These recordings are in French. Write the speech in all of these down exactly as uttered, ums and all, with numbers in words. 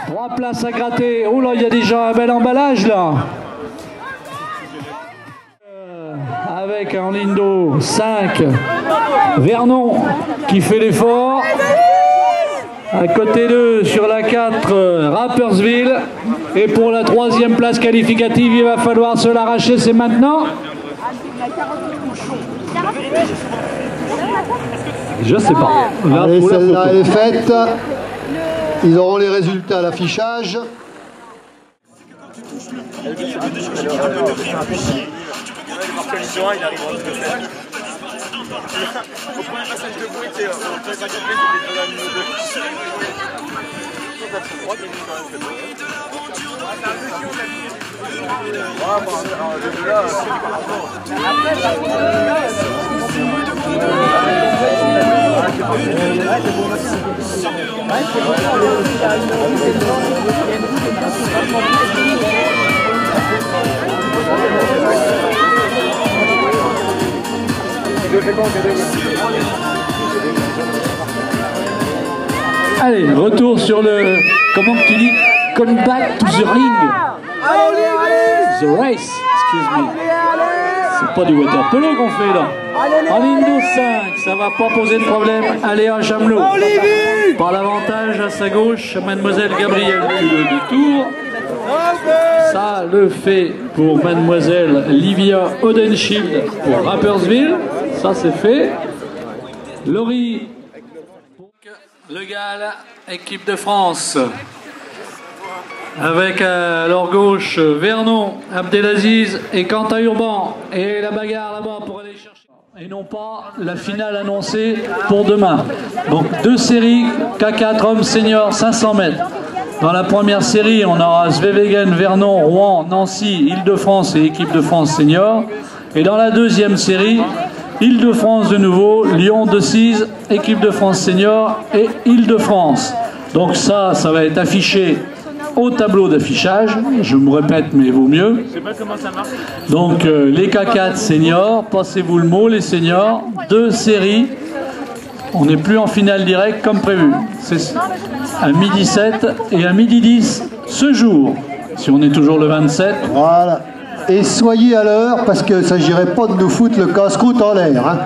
Trois places à gratter. Oh là, il y a déjà un bel emballage là. Euh, avec en ligne d'eau cinq. Vernon qui fait l'effort. À côté d'eux, sur la quatre, Rapperswil. Et pour la troisième place qualificative, il va falloir se l'arracher, c'est maintenant. Je sais pas. Là, allez, celle-là est faite. Ils auront les résultats à l'affichage. Au premier passage de bruit, c'est au très incomplet, c'est la numéro deux. Allez, retour sur le... Comment tu dis? Come back to the ring. The race, excuse me. C'est pas du water polo qu'on fait là. En ligne douze cinq, ça va pas poser de problème. Allez, à Chamelot. Par l'avantage à sa gauche, Mademoiselle Gabrielle Culeux de Tours. Ça le fait pour Mademoiselle Livia Odenschild pour Rapperswil. Ça c'est fait. Laurie Le Gall, équipe de France. Avec à leur gauche Vernon, Abdelaziz et Quentin Urban. Et la bagarre là-bas pour aller chercher. Et non pas la finale annoncée pour demain. Donc deux séries, K quatre hommes seniors cinq cents mètres. Dans la première série, on aura Zwevegen, Vernon, Rouen, Nancy, Île-de-France et équipe de France senior. Et dans la deuxième série, Île-de-France de nouveau, Lyon de Cise, équipe de France senior et Île-de-France. Donc ça, ça va être affiché au tableau d'affichage. Je me répète, mais vaut mieux. Je sais pas comment ça marche. Donc euh, les K quatre seniors, passez-vous le mot, les seniors, deux séries. On n'est plus en finale directe comme prévu. C'est à midi sept et à midi dix ce jour, si on est toujours le vingt-sept. Voilà. Et soyez à l'heure, parce que ça ne s'agirait pas de nous foutre le casse-croûte en l'air. Hein.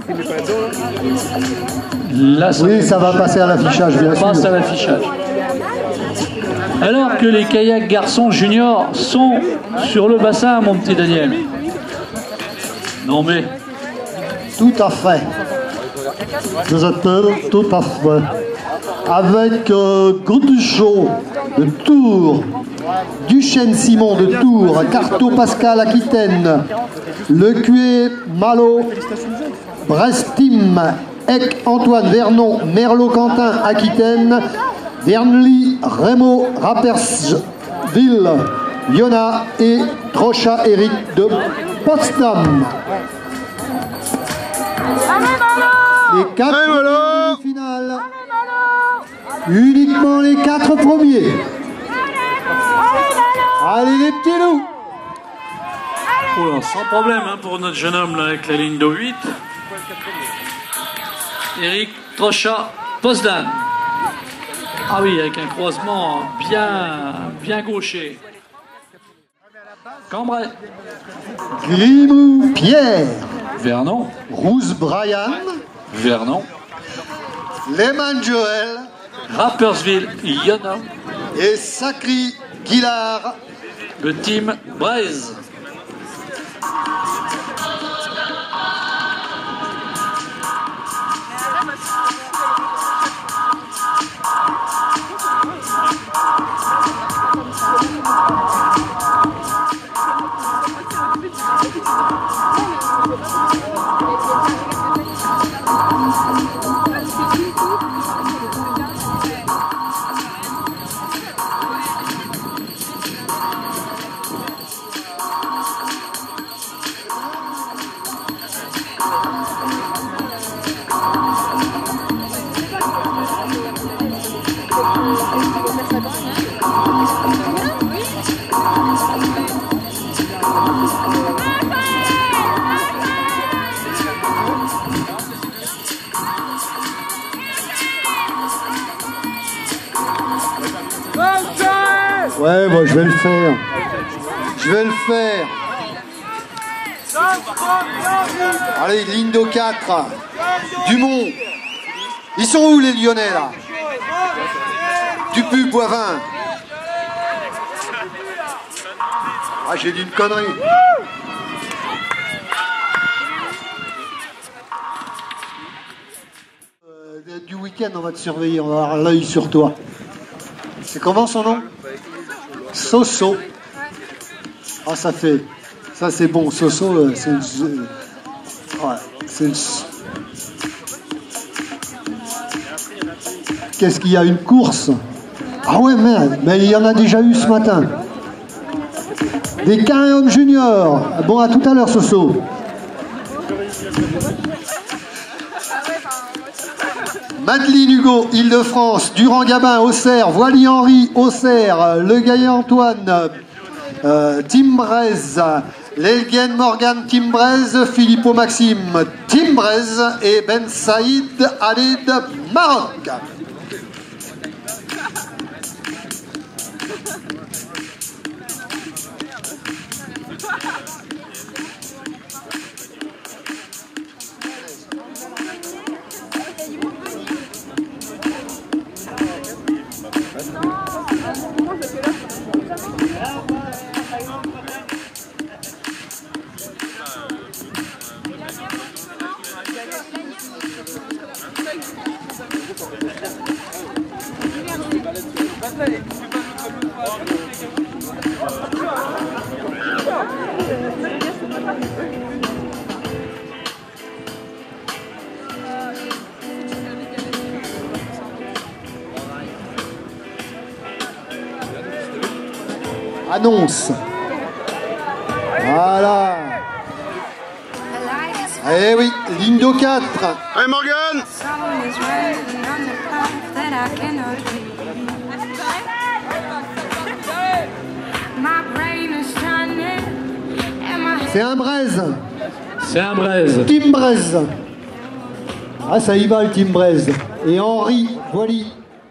Là, ça oui, ça va passer à l'affichage, bien sûr. passe à l'affichage. Alors que les kayaks garçons juniors sont sur le bassin, mon petit Daniel. Non mais... Tout à fait. Vous êtes tout à fait. Avec euh, Groutuchon de Tours, Duchesne Simon de Tours, Carto Pascal Aquitaine, Le Cué Malo, Brestim, Ec Antoine Vernon, Merlot Quentin Aquitaine, Vernely Remo Rapperswil, Yona et Trocha Eric de Potsdam. Les quatre premiers du final. Uniquement les quatre premiers. Allez les petits loups. Oh là, sans problème hein, pour notre jeune homme là, avec la ligne de huit. Eric Trocha Potsdam. Ah oui, avec un croisement bien, bien gaucher. Cambrai. Grimou Pierre. Vernon. Rousse Brian. Vernon. Lehmann Joël. Rapperswil Yona. Et Sacri Guillard. Le team Braise. Ouais, moi je vais le faire. Je vais le faire. Allez, Lindo quatre. Dumont. Ils sont où les Lyonnais là? Dupu, Boivin. Ah, j'ai dit une connerie. Euh, du week-end, on va te surveiller, on va avoir l'œil sur toi. C'est comment son nom? Soso. Ah, ça fait. Ça, c'est bon. Soso, c'est une. Ouais, c'est une. Qu'est-ce qu'il y a? Une course? Ah ouais, merde, mais il y en a déjà eu ce matin. Des Carré-Hommes Juniors. Bon, à tout à l'heure, Soso. Madeleine Hugo, Île-de-France, Durand-Gabin, Auxerre, Voily-Henri, Auxerre, Le Gaillet-Antoine, euh, Timbrez, Lelguen Morgan Timbrez, Philippot Maxime Timbrez et Ben Saïd Alid Maroc. Annonce. Voilà. Eh oui, Lindo quatre. Allez Morgan. C'est un braise. C'est un braise. Timbrez. Ah, ça y va le Timbrez. Et Henri, Voily.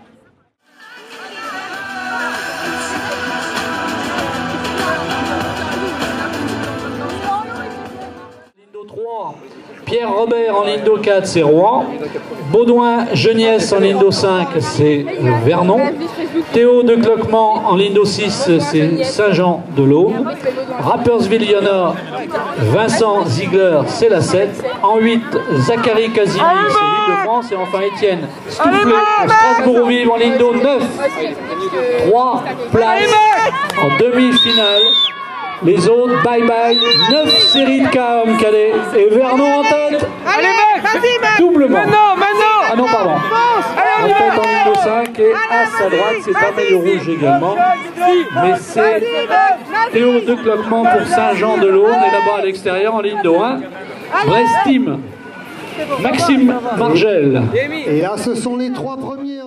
Pierre Robert en Lindo quatre, c'est Rouen. Baudouin Geniès en Lindo cinq, c'est Vernon. Théo de Cloquement en Lindo six, c'est Saint-Jean-de-L'Aube. Rappersville-Yonah, Vincent Ziegler, c'est la sept. En huit, Zachary Casimi, c'est l'Île-de-France. Et enfin Étienne Stoufflet pour Strasbourg-Vive en Lindo neuf. Trois places en demi-finale. Les autres, bye bye, neuf séries de Carré-Hommes cadets et Vernon en tête. Allez mec, vas-y mec. Doublement. Maintenant, maintenant. Ah non, pardon. En tête en Lindo cinq et à sa droite, c'est Amel Rouge également. Mais c'est Théo de Cloquement pour Saint-Jean-de-L'Aube et là-bas à l'extérieur en Lindo un. Brest Team, Maxime Margel. Et là, ce sont les trois premiers.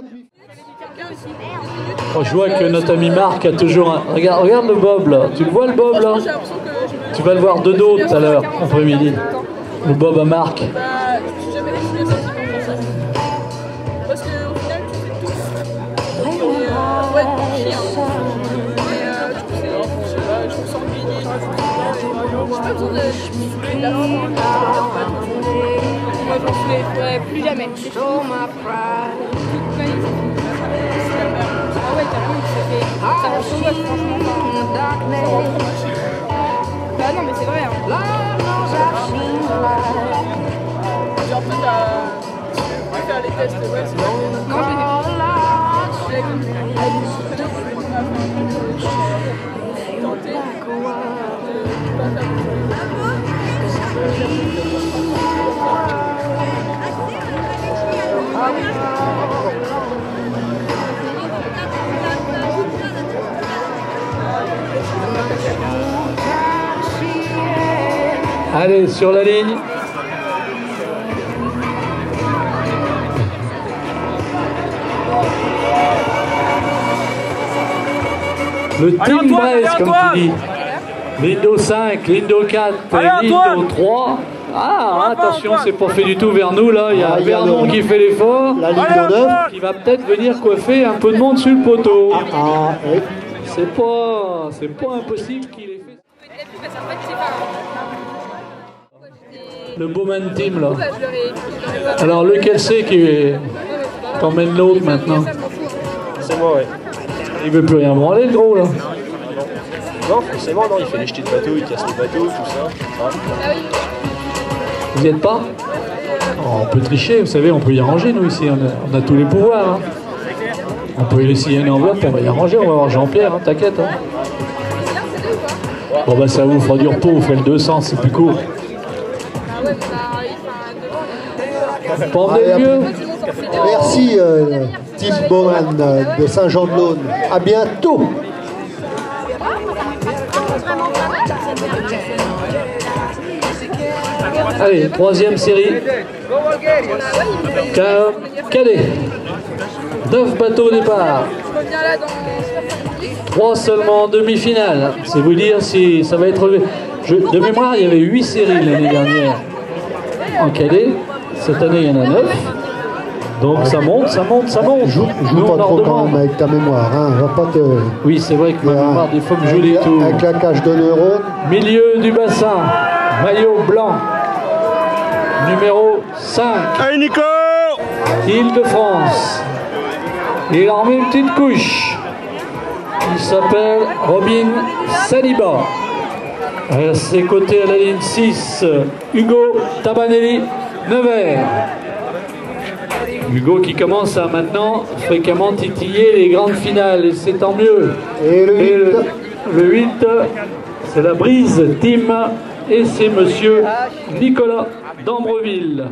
Oh, je vois que notre ami Marc a toujours un... Regarde, regarde le bob là. Tu le vois le bob là? Tu vas le voir de dos tout à l'heure, après-midi. Le bob à Marc. Parce qu'au final, tu fais tout. Ouais, chier. Mais du coup, c'est... Je sais pas, je me sens gagné. J'ai pas besoin de... La langue, moi, je m'en souviens. Ouais, plus jamais. C'est fini. Toute ma vie, c'est fini. Ah ouais, carrément, ça fait... Ça ressort, franchement. Bah non, mais c'est vrai, hein. Genre, toi, t'as... Tu peux faire les tests, ouais, c'est vrai. Non, je l'ai fait. Allez, sur la ligne. Le Team Brest, comme tu dis. Lindo cinq, Lindo quatre, Lindo trois. Ah, attention, c'est pas fait du tout vers nous là. Il y a Ah, Vernon le... qui fait l'effort. La Lindo neuf. Qui va peut-être venir coiffer un peu de monde sur le poteau. Ah, oui. c'est pas, c'est pas impossible qu'il ait fait. Le Bowman Team là. Alors lequel c'est qui t'emmène l'autre maintenant? C'est moi, ouais. Il veut plus rien branler le gros là. Non, forcément, non, il fait les jetés de bateau, il casse les bateaux, tout ça. Ah. Vous n'y êtes pas? Oh, on peut tricher, vous savez, on peut y arranger nous ici, on a, on a tous les pouvoirs. Hein. On peut laisser une enveloppe, on va y arranger, on va voir Jean-Pierre, hein, t'inquiète. Hein. Bon bah ça vous fera du repos, vous ferez le deux cents, c'est plus court. Pas emmener mieux. Merci euh, Team Bowman euh, de Saint-Jean-de-Laune. À bientôt. Allez, troisième série. Cadet. neuf bateaux au départ. trois seulement en demi-finale. C'est vous dire si ça va être relevé. Je, de mémoire, il y avait huit séries l'année dernière en cadet. Cette année, il y en a neuf. Donc ça monte, ça monte, ça monte. Joue, joue Nous, pas on trop en quand même avec ta mémoire. Hein. Va pas te... Oui, c'est vrai que ma mémoire, des fois, me joue des tours. Avec la cage de neurones. Milieu du bassin, maillot blanc, numéro cinq. Allez Nico! Île-de-France. Il en met une petite couche. Il s'appelle Robin Saliba. À ses côtés à la ligne six, Hugo Tabanelli, Nevers. Hugo qui commence à maintenant fréquemment titiller les grandes finales, et c'est tant mieux. Et le Et le, le huit, c'est la Brise Team, et c'est monsieur Nicolas d'Ambreville.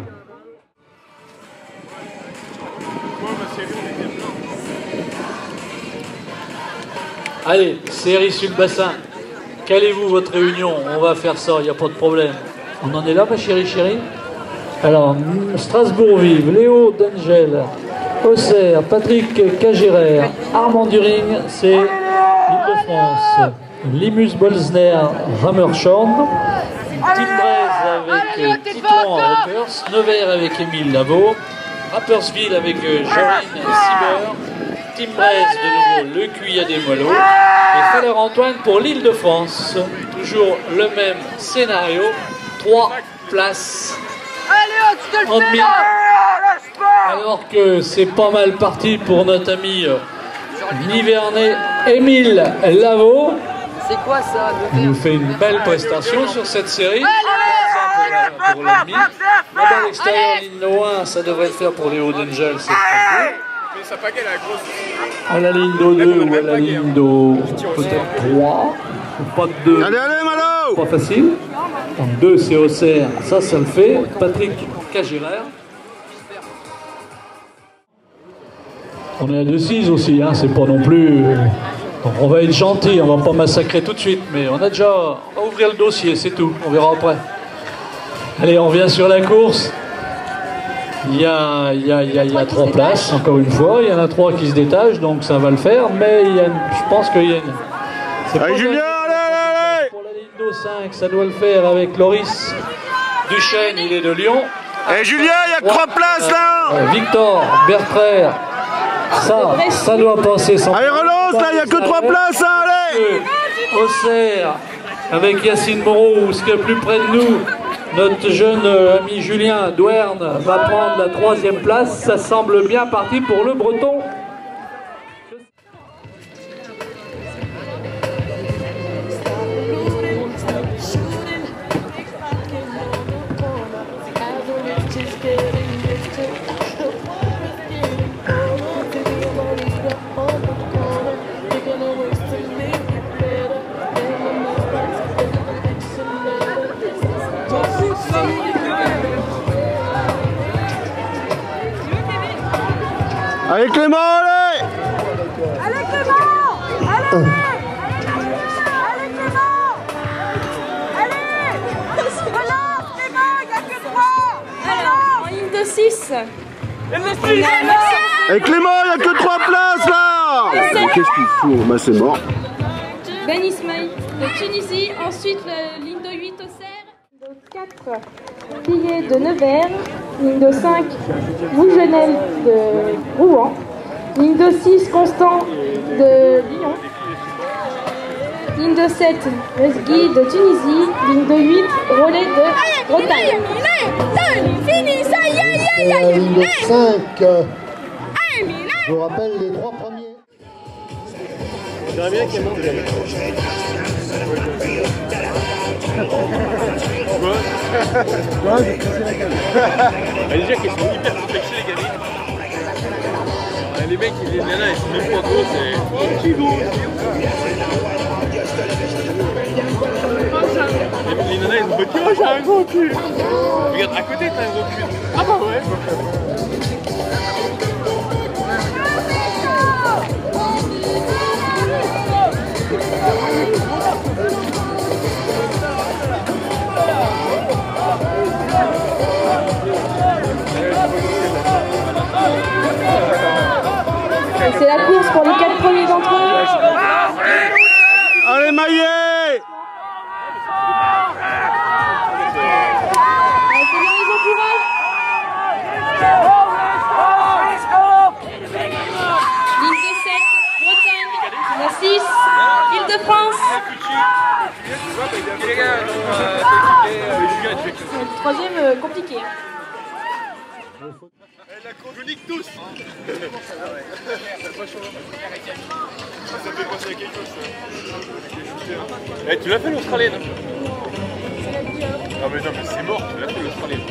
Allez, série sur le bassin. Calez-vous votre réunion, on va faire ça, il n'y a pas de problème. On en est là, ma chérie, chérie? Alors, Strasbourg Vive, Léo d'Angel, Auxerre, Patrick Cagérer, Armand During, c'est l'Île-de-France. Limus Bolzner, Rammershorn, Tilbrez avec Titouan Rappers, Nevers avec Émile Lavaux, Rappersville avec Jorine Sieber, Timbrez de nouveau le Cuillat des Moileaux et Faller Antoine pour l'Île-de-France. Toujours le même scénario, trois places. Allez, tu te le fais là. Alors que c'est pas mal parti pour notre ami Nivernais Émile Lavaux. C'est quoi ça? Il nous fait une belle prestation sur cette série. Pour, pour l'ennemi. Là-bas à l'extérieur, ligne un, ça devrait le faire pour Léo d'Angel, c'est très cool. Mais ça paquet la grosse. À la ligne d'O deux ou à la ligne d'O peut-être trois. Pas de deux. Allez, allez, Malo! Pas facile. Donc deux, c'est Auxerre. Ça, ça le fait. Patrick Cagérer. On est à deux six aussi, hein. C'est pas non plus... Donc on va être gentil, on va pas massacrer tout de suite, mais on a déjà... On va ouvrir le dossier, c'est tout. On verra après. Allez, on revient sur la course. Il y a, il y a, il y a, il y a trois places, encore une fois. Il y en a trois qui se détachent, donc ça va le faire. Mais il y a une, je pense qu'il y a une... Allez, Julien, allez, allez, allez! Pour la ligne d'O cinq, ça doit le faire avec Loris Duchesne, il est de Lyon. Eh, Julien, il y a que trois places, là! Euh, Victor Bertrère, ça, ça doit passer sans... Allez, relance, là, il n'y a que trois places, là, allez! Auxerre, avec Yacine Moreau, ce qui est plus près de nous. Notre jeune ami Julien Douerne va prendre la troisième place. Ça semble bien parti pour le Breton. Allez, Clément, allez! Allez Clément! Allez! Allez Clément! Allez! Relance Clément, il n'y a que trois! Alors, en ligne de six. Eh, Clément, il n'y a que trois places, là! Mais qu'est-ce qu'il fout? Bah, c'est mort. Ben Ismail de Tunisie, ensuite la ligne de huit Auxerre. Ligne de quatre, Pillet de Nevers. Ligne de cinq, Vougenel de Rouen. Ligne de six, Constant de Lyon. Ligne de sept, Resgui de Tunisie. Ligne de huit, Relais de Bretagne. Et la ligne de cinq, je vous rappelle les trois premiers. J'aimerais bien qu'il y ait monde de la Ouais, j'ai cassé la gueule. Déjà qu'ils sont hyper complexés les gamins. Les mecs, les nanas, ils sont même pas gros, c'est... Les, les nanas, ils ont pas dit « Oh, j'ai un gros cul !» Regarde, à côté, t'as un gros cul. Ah bah ouais. C'est la course pour les quatre premiers d'entre eux. Allez, Maillet! Ligne de sept, Bretagne. La six, Île-de-France. Le troisième, euh, compliqué. Je nique tous. Ça fait penser à quelque chose, ça. Eh, tu l'as fait l'Australienne? Non mais non mais c'est mort, tu l'as fait l'Australienne.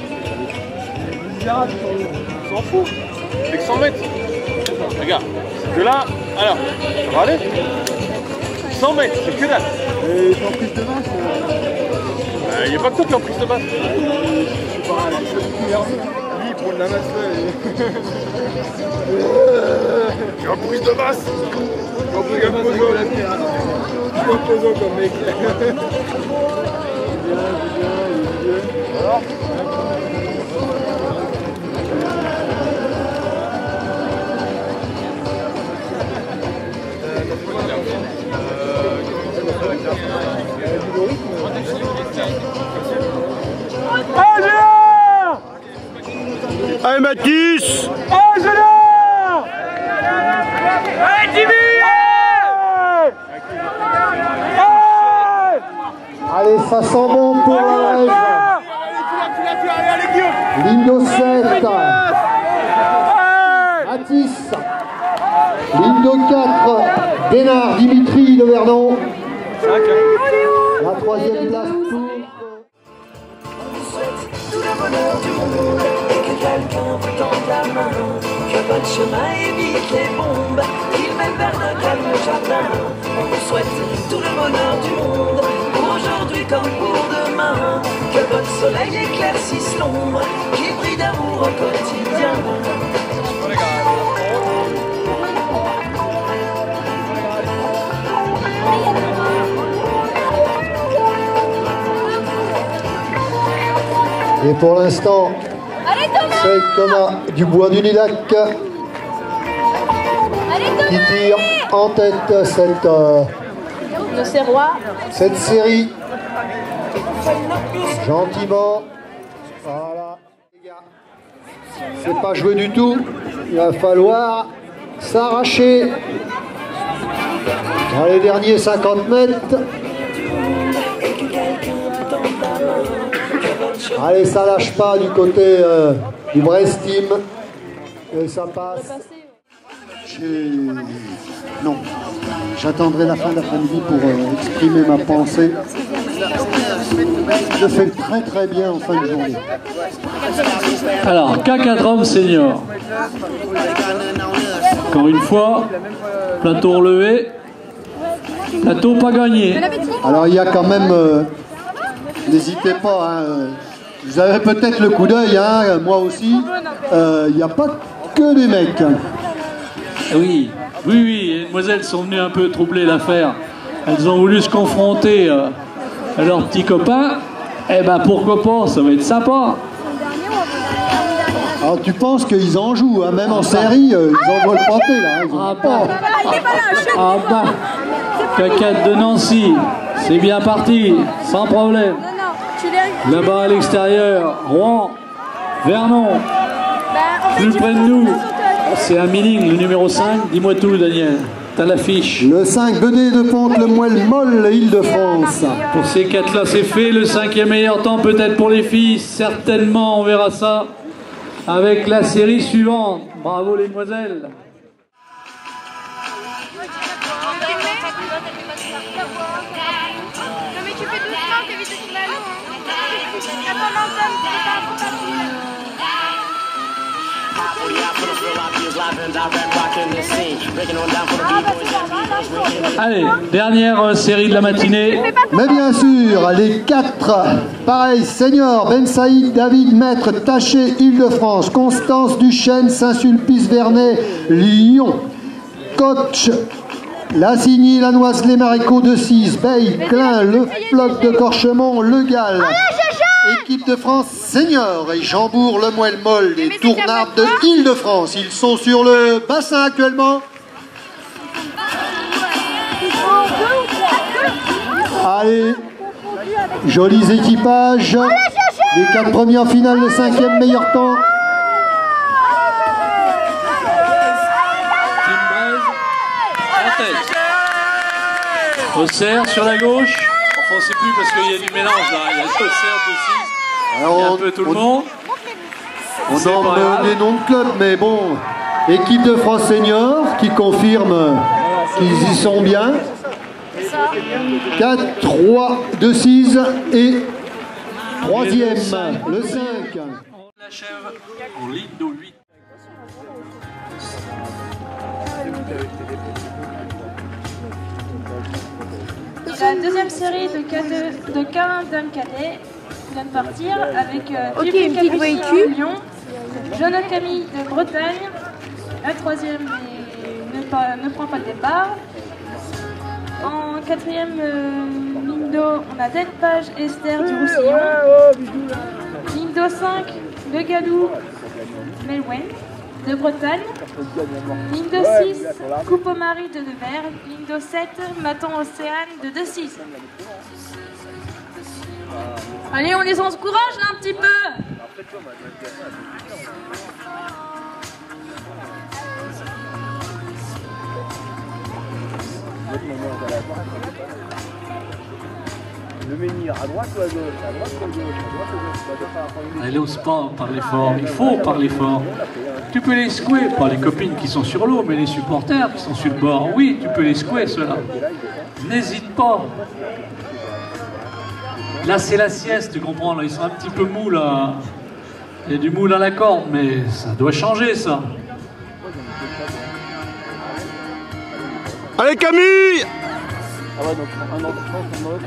On s'en fout. C'est que cent mètres. Regarde, de là, alors, ça va aller? cent mètres, c'est que dalle. Et en prise de masse, Il n'y a pas que toi qui es en prise de masse. je sais pas, lui il prend de la masse là. Tu es en prise de masse. En prise de masse, la pierre. Je suis pesant comme mec. Alors Allez Mathis! Oh Julien! Allez Jimmy! allez, ça sent bon pour la live. Ligne de sept, Mathis. Ligne de quatre, Bénard Dimitri de Vernon. La troisième place pour... Tout le bonheur du monde et que quelqu'un vous tende la main, que votre chemin évite les bombes, qu'il mène vers un calme jardin. On vous souhaite tout le bonheur du monde, pour aujourd'hui comme pour demain, que votre soleil éclaircisse l'ombre, qu'il brille d'amour au quotidien. Et pour l'instant, c'est Thomas Dubois du Nilac qui tire en tête cette, euh, De Serrois. cette série. Gentiment. Voilà. Les gars, c'est pas joué du tout. Il va falloir s'arracher. Dans les derniers cinquante mètres. Allez, ça lâche pas du côté euh, du Brest Team. Et ça passe. Non, j'attendrai la fin de l'après-midi pour euh, exprimer ma pensée. Je fais très très bien en fin de journée. Alors, K quatre hommes seniors. Encore une fois, plateau relevé, plateau pas gagné. Alors il y a quand même, euh, n'hésitez pas, hein, euh, vous avez peut-être le coup d'œil, hein, moi aussi, euh, il n'y a pas que des mecs. Oui, oui, oui, les demoiselles sont venues un peu troubler l'affaire. Elles ont voulu se confronter euh, à leurs petits copains. Eh ben pourquoi pas, ça va être sympa. Alors tu penses qu'ils en jouent, hein, même en série, euh, ils en veulent pâter là. Hein, ils ont... Ah bah, ah bah, K quatre de Nancy, c'est bien parti, sans problème. Là-bas à l'extérieur, Rouen, Vernon, plus près de nous, c'est un Milling, le numéro cinq. Dis-moi tout, Daniel. à l'affiche. Le cinq Benet de Ponte, le Moelle Molle, Île-de-France. Pour ces quatre-là, c'est fait. Le cinquième meilleur temps peut-être pour les filles. Certainement, on verra ça avec la série suivante. Bravo les demoiselles. Non mais tu fais doucement, t'évites de tomber à l'eau. Attends, l'entame, c'est pas un peu facile. Allez, dernière série de la matinée. Mais bien sûr, les quatre, pareil, Senior, Ben Saïd, David Maître, Taché, Île-de-France, Constance Duchesne, Saint-Sulpice-Vernay, Lyon, Coach, Lassigny, Lanoise, Les Marécots de Cise, Beille, Klein, Le Floc de Corchemont, Le Gall. Équipe de France Senior et Jambourg, Le Moelle Molle, les Tournards de Île-de-France. Ils sont sur le bassin actuellement. Allez, jolis équipages. Les quatre premiers en finale, le cinquième meilleur temps. Team Braise, en tête. Auxerre sur la gauche. Enfin, on ne sait plus parce qu'il y a du mélange là. Il y a Auxerre aussi. Alors, Il y a un on, peu tout le on, monde. on C'est pas nomme grave. des noms de clubs, mais bon, équipe de France Senior qui confirme qu'ils y sont bien. quatre, trois, deux, six et troisième, le cinq. On l'achève en ligne de huit. La deuxième série de K deux de K un Dame Cadet vient de partir avec euh, Ok, Philippe une petite Capucine voiture. de Lyon, Jonathan Camille de Bretagne, la troisième est- ne, pas- ne prend pas le départ. En quatrième euh, ligne d'eau, on a Delpage Esther du Roussillon. Ligne d'eau cinq, Le Galou, Melwen de Bretagne. Ligne d'eau six, Coupe-au-Marie de Nevers. Ligne d'eau sept, Maton Océane de deux six. Allez, on les encourage là un petit peu. Le menhir à droite ou à gauche? À droite ou à gauche? À droite ou à gauche? Tu vas pas apprendre. Elle n'ose pas parler fort. Il faut parler fort. Tu peux les secouer, pas les copines qui sont sur l'eau, mais les supporters qui sont sur le bord. Oui, tu peux les secouer, ceux-là. N'hésite pas. Là, c'est la sieste, tu comprends. Là, ils sont un petit peu mous, là. Il y a du moule à la corde, mais ça doit changer, ça. Allez Camille! Ah ouais, donc un an de France en mode.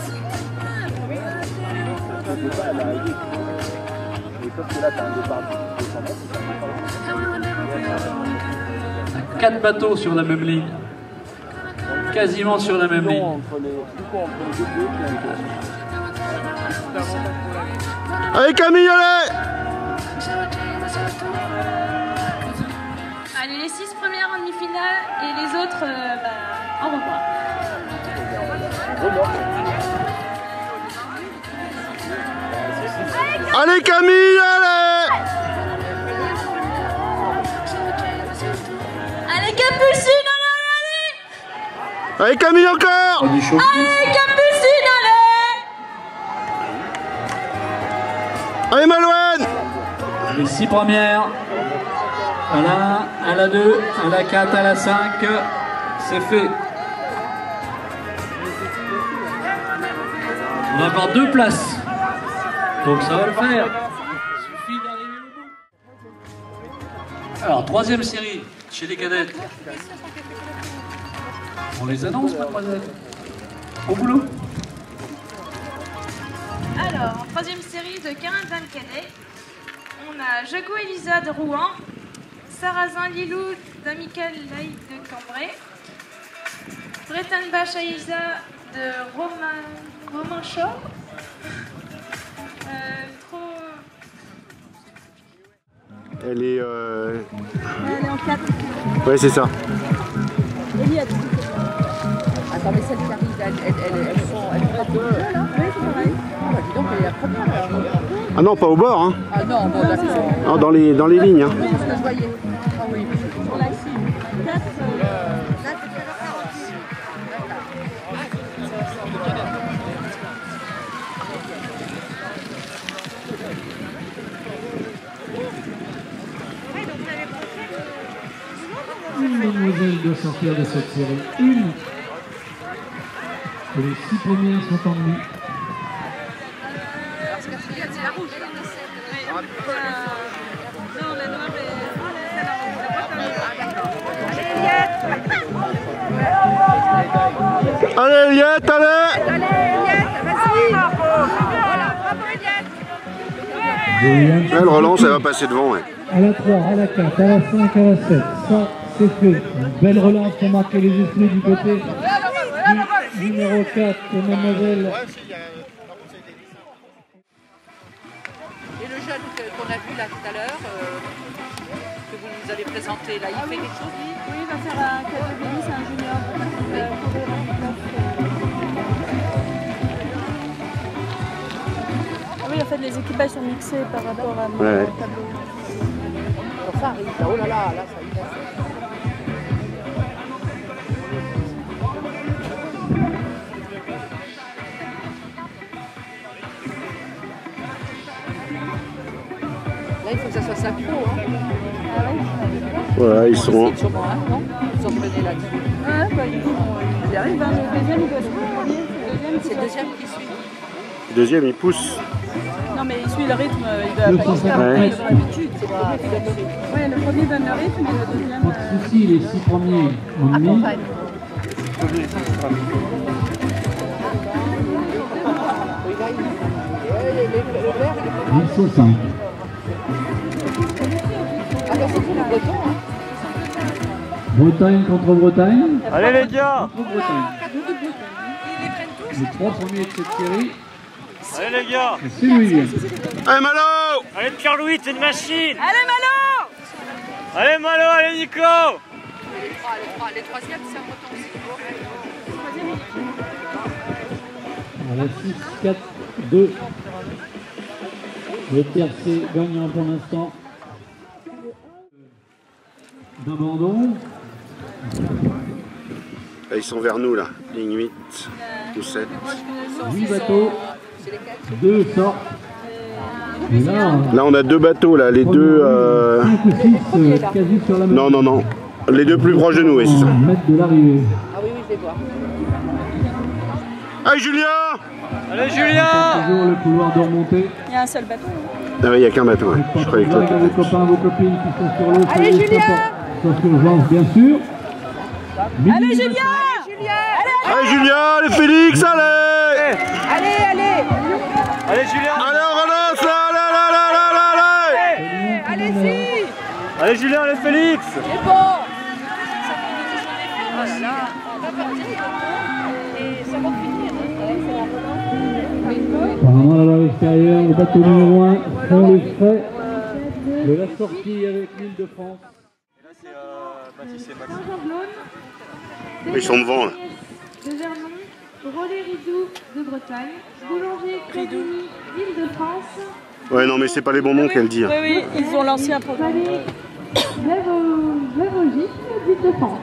Sauf que là, t'as un départ de deux cents mètres, c'est un départ de Quatre bateaux sur la même ligne. Quasiment sur la même ligne. entre les, du coup, entre les deux bleus, puis un allez Camille, allez! Allez, les six premières en demi-finale et les autres, euh, bah, au revoir. Allez Camille, allez! Allez, Capucine, allez, Allez Camille encore! allez Allez, Capucine, allez Allez Malouane! Les six premières. À la un, à la deux, à la quatre, à la cinq. C'est fait. On a encore deux places. Donc ça va le faire. Il suffit d'arriver au bout. Alors, troisième série chez les cadettes. On les annonce, mademoiselle. Au boulot. Alors, en troisième série de K un Dame Cadet, on a Jaco Elisa de Rouen, Sarrazin Lilou d'Amical Laï de Cambrai, Bretan Bach Aïsa de Romain, Romain Chaud, euh, trop... Elle est... Euh... Elle est en quatre. Ouais, c'est ça. Elie a dit. Attends, mais celle qui arrive, elles, elles, elles, elles sont. Elles font pas tout le jeu là? Oui, c'est pareil. Ah, bah, dis donc, elle est la première là. Ah non, pas au bord, hein. Ah non, bon, d'accord. Non, dans les, dans les lignes, hein. Oui, c'est ce que je voyais. Sur la cible. quatre, euh, là, c'est treize heures quarante. Une mademoiselle doit sortir de cette série. Une. Et les six premières sont en demi. Parce que c'est la rouge là. Non, la noire est. Allez, Eliette, allez! Allez, Eliette, vas-y! Voilà, bravo Eliette! Elle relance, elle va passer devant, ouais. À la trois, à la quatre, à la cinq, à la sept. Ça, c'est fait. Une belle relance pour marquer les esprits du côté du numéro quatre, mademoiselle. Et le jeune qu'on a vu là tout à l'heure, euh, que vous nous avez présenté là, il fait quelque chose lui? Oui, il va faire un catégorie, c'est un junior. Euh, ah oui, en fait, les équipages sont mixés par rapport à mon Ouais. tableau. Ça arrive, là, oh là là, là ça y est. Là, il faut que ça soit synchro, hein. Ah ouais. Voilà, ils sont. C'est sûrement, hein, non? Vous entraînez là-dessus. Ah, bah, ils, font, ils y arrivent, hein. Le deuxième, il doit se faire. Le deuxième, C'est le deuxième qui suit. Deuxième, il pousse. Non, mais il suit le rythme, il doit deux pas cent y faire. cinquante Ouais. mètres. D'habitude, c'est pas qui donne le rythme. Ouais, le premier donne le rythme et le deuxième. Pas de soucis, les six premiers en demi. Accompagne. dix au cinq. Alors c'est pour les Bretons, hein. Bretagne contre Bretagne. Allez, les gars! Contre Bretagne. Les trois premiers de cette série, Allez, les gars! c'est lui. Allez, Malo! Allez, Pierre-Louis, t'es une machine. Allez Malo! Allez, Malo, allez, Nico. Les trois, les trois, les troisièmes, c'est un Breton aussi. Voilà, six, quatre, deux. Le tiercé gagnant pour l'instant. D'abandon. Là, ils sont vers nous, là. Ligne huit ou sept. huit bateaux. deux sortent. Et là, Là, on a deux bateaux, là. Les deux. Euh... cinq ou six euh, quasi sur la même. Non, non, non. Les deux plus proches de nous, oui, c'est ça. Un mètre de l'arrivée. Ah oui, oui, je vais voir. Allez, Julien! Allez, Julien. Toujours le couloir de remontée. Il y a un seul bateau. Ah oui, il n'y a qu'un bateau, ouais. Je croyais que Blague à l'autre. vos copains, vos copines qui sont sur l'eau. Allez, Julien! Sauf que urgence, bien sûr. Allez Julien! Allez, Julien! Allez, Félix! Allez! Allez, allez! Allez, Julien. Allez, on relance, là! Allez, allez, allez, allez, allez! Allez-y! Allez, Julien, allez, Félix. C'est bon! Oh là là, on va partir. Et ça va finir. Apparemment, là-bas à l'extérieur, le bateau numéro un font les frais de la sortie avec l'île de France. Là, c'est Mathis et Max. Ils sont devant, là. De Vernon, Rollet Ridou de Bretagne, Boulanger Crédouny d'Île-de-France, Ouais, non, mais c'est pas les bons noms qu'elle dit. hein. oui, oui, ils ont lancé un programme. Vlevogis d'Île-de-France.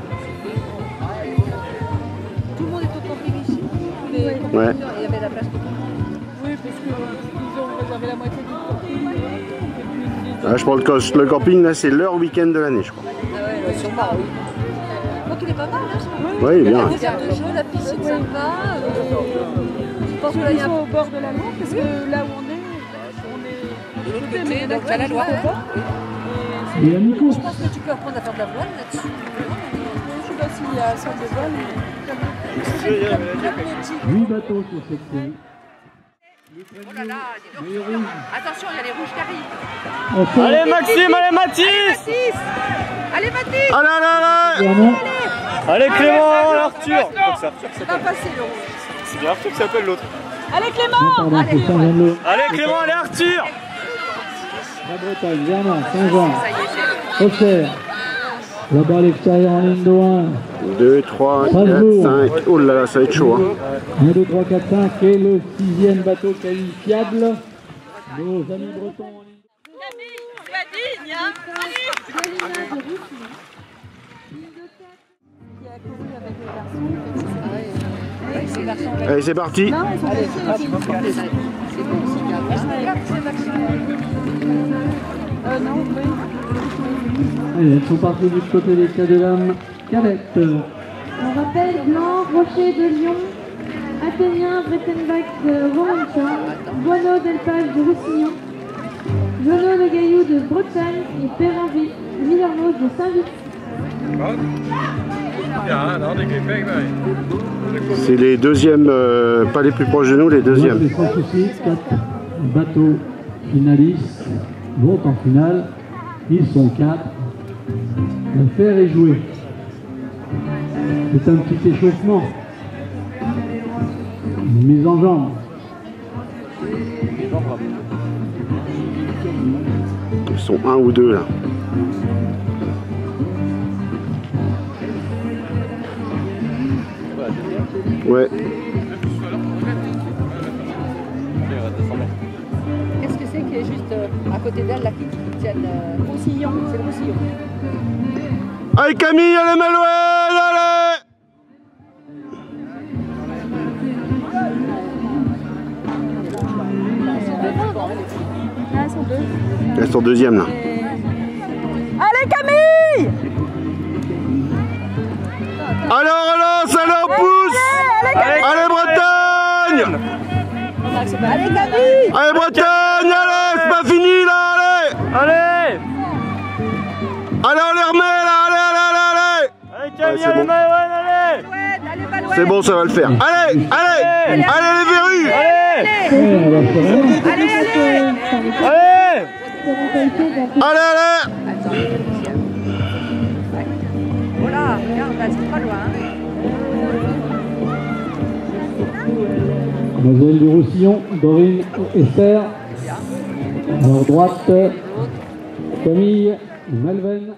Tout le monde est au camping ici. Tous les Ouais. compétiteurs, il y avait la place pour tout le monde. Oui, parce qu'ils ont réservé la moitié du camping. Ah, je prends le, cos- le camping, là, c'est leur week-end de l'année, je crois. Ah ouais, ouais, sûrement, oui. Donc il est pas mal, hein, ce truc. Ouais, il est Il y a bien. la réserve de jeu, la piscine sympa. Euh, je pense que là, il y Ils a sont au bord de la Loire, parce que là où on est, on est de l'autre côté, donc il y a la Loire. Et à Nico. Je pense que tu peux apprendre à faire de la voile là-dessus. Je sais pas s'il y a cent de vol, mais huit bateaux sur cette série. Oh là là, dis donc. Les rouges. Attention, il y a les rouges qui arrivent. En fait, Allez, Maxime, allez, Mathis. Mathis! Allez Mathis! Allez, allez, allez! Vernon. Allez, Clément, Arthur. Donc, c'est Arthur qui Va s'appelle. passer le rouge. C'est bien Arthur qui s'appelle l'autre. allez Non, Clément! pardon, c'est Saint-Jean-de-Leu. Allez, Clément, allez, Arthur. La Bretagne, Vernon, Saint-Jean, Ça y est, j'ai Auxerre. Là-bas à l'extérieur en ligne d'eau un. deux, trois, quatre, cinq. Oh là là, ça va être chaud, hein. un, deux, trois, quatre, cinq et le sixième bateau qualifiable. Nos amis bretons en ligne. Camille, tu as dit? ligne, hein. Allez, c'est parti. Allez, c'est bon aussi, Euh, non, oui. Allez, elles sont parties du côté des cas de l'âme cadette. On rappelle Blanc, Rocher de Lyon, Athénien, Brettenbach de Romanchon, Boineau d'Elpage de Roussillon, Jonot Le Gaillou de Bretagne et Perrenville, Villermoz de Saint-Vit. C'est les deuxièmes, euh, pas les plus proches de nous, les deuxièmes. Ouais, sans souci, quatre bateaux finalistes vont en finale. Ils sont quatre. L'affaire est jouée. C'est un petit échauffement. Une mise en jambe. Ils sont un ou deux là. Ouais. Qu'est-ce que c'est qui est juste euh, à côté d'elle, là, qui, qui tiennent euh, Roussillon, c'est le Roussillon. Allez Camille, allez Malouane, allez! Là, elles sont deux. Elles sont deuxièmes là. Allez Camille! Allez on relance, allez on pousse! Allez Bretagne! Allez Camille! Allez Bretagne, allez, c'est pas fini là, allez! Allez! Allez on les remet là, allez, allez, allez, Allez allez! Camille, Ouais, allez bon. Maëwen, allez! Allez Malouette! C'est bon, ça va le faire. Allez, allez! Allez les verrues! Allez! Ouais, on va faire rien. Allez, allez! Allez! Allez, allez! Attends, le deuxième. Ouais. Voilà, regarde, elles sont pas loin. Mademoiselle du Roussillon, Dorine et Esther. À leur droite, Camille et Malven.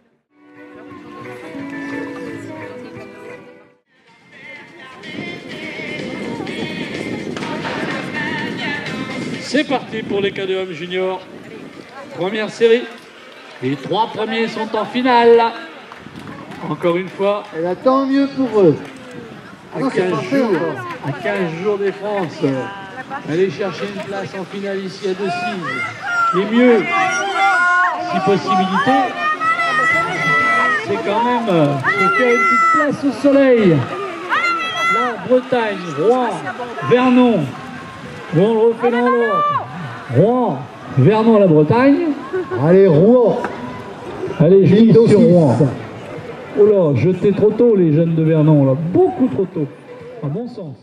C'est parti pour les K deux M juniors. Première série. Les trois premiers sont en finale. Encore une fois, Et là, tant mieux pour eux. à Non, c'est quinze pas fait jours, encore. à quinze jours des France, aller chercher une place en finale ici à Decize. Et mieux, si possibilité, c'est quand même euh, se faire une petite place au soleil. Là, Bretagne, Rouen, Vernon. Bon, on le refait dans l'ordre. Rouen, Vernon, la Bretagne. Allez, Rouen. Allez, je Ligne mise sur d'office. Rouen. Oh là, jeté trop tôt les jeunes de Vernon, là. Beaucoup trop tôt. À bon sens.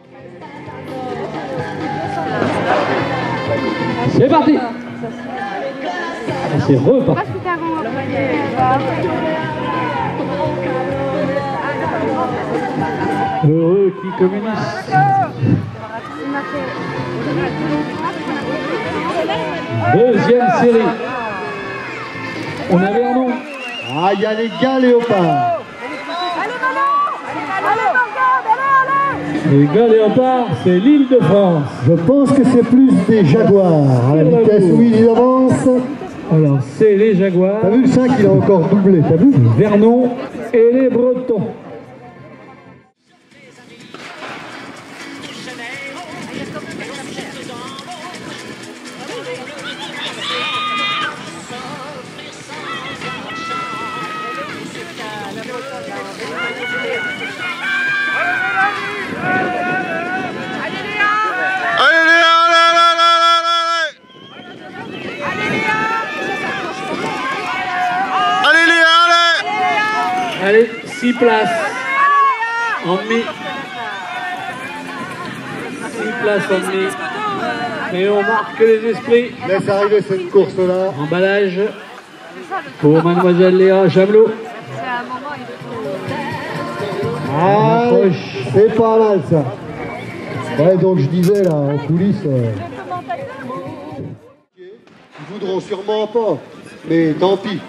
C'est parti. C'est reparti. Heureux qui communiste. Deuxième série. On a Vernon. Ah, il y a les gars léopards. Les gars léopards, c'est l'île de France. Je pense que c'est plus des jaguars. À la vitesse où ils avancent. Alors, c'est les Jaguars, T'as vu le cinq, il a encore doublé. T'as vu? Vernon et les Bretons. Allez, allez, allez, allez, allez! Allez Léa, allez! Allez, six places en demi. six places en demi. Et on marque les esprits. Laisse arriver cette course-là. Emballage pour Mademoiselle Léa Jamelot. Ah, approche. c'est pas mal ça. Ouais, donc je disais là, en coulisses. euh, Ils voudront sûrement pas, mais tant pis.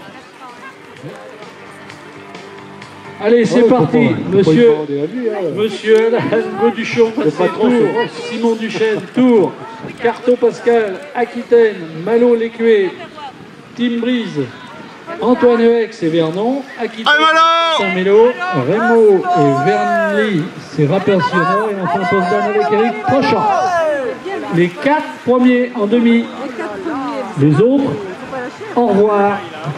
Allez, c'est Ouais, faut parti. pas- faut pas y Monsieur, demander à lui, hein. Monsieur Alain Gauduchon, Le passé patron, Tours. c'est- Simon Duchesne, Tours. Carton Pascal, Aquitaine. Malo Lécué, Team Brise, Antoine Ex et Vernon. Aquitaine, Allez, Saint-Mélo, Rémo et Vernly, c'est Rappersonneau. Et enfin Potsdam avec Eric Trochant. Les quatre premiers en demi. Les autres, au revoir.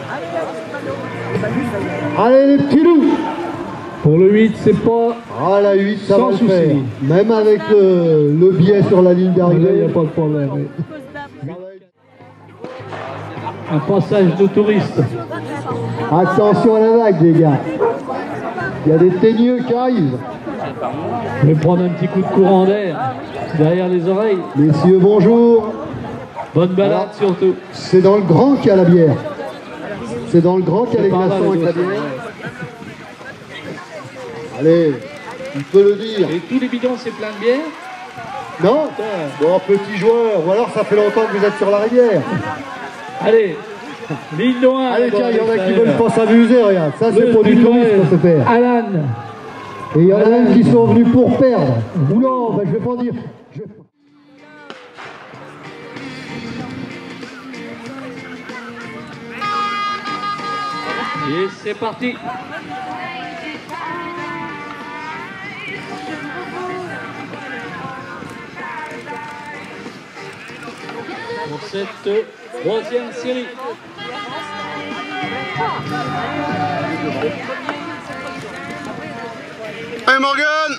Allez les petits loups. Pour le huit, c'est pas... Ah la huit, ça Sans va le souci. faire. Même avec euh, le biais sur la ligne Là, il n'y d'arrivée. a pas de problème. Un passage de touristes. Attention à la vague les gars. Il y a des teigneux qui arrivent. Je vais prendre un petit coup de courant d'air derrière les oreilles. Messieurs, bonjour. Bonne balade Ah. surtout. C'est dans le grand qu'il y a la bière. C'est dans le grand qu'il y a les Par là, glaçons les avec la autres. bière. Allez, il peut le dire. Et tous les bidons, c'est plein de bière. Non? Bon, petit joueur, ou alors ça fait longtemps que vous êtes sur la rivière. Allez, ligne de un. Allez, tiens, il y en a qui veulent pas s'amuser, regarde. Ça, c'est pour du tourisme, ça se fait. Alan. Et il y en a même qui sont venus pour perdre. Ou non, ben, je vais pas dire. Je... Et c'est parti. Pour cette troisième série. Allez Morgan.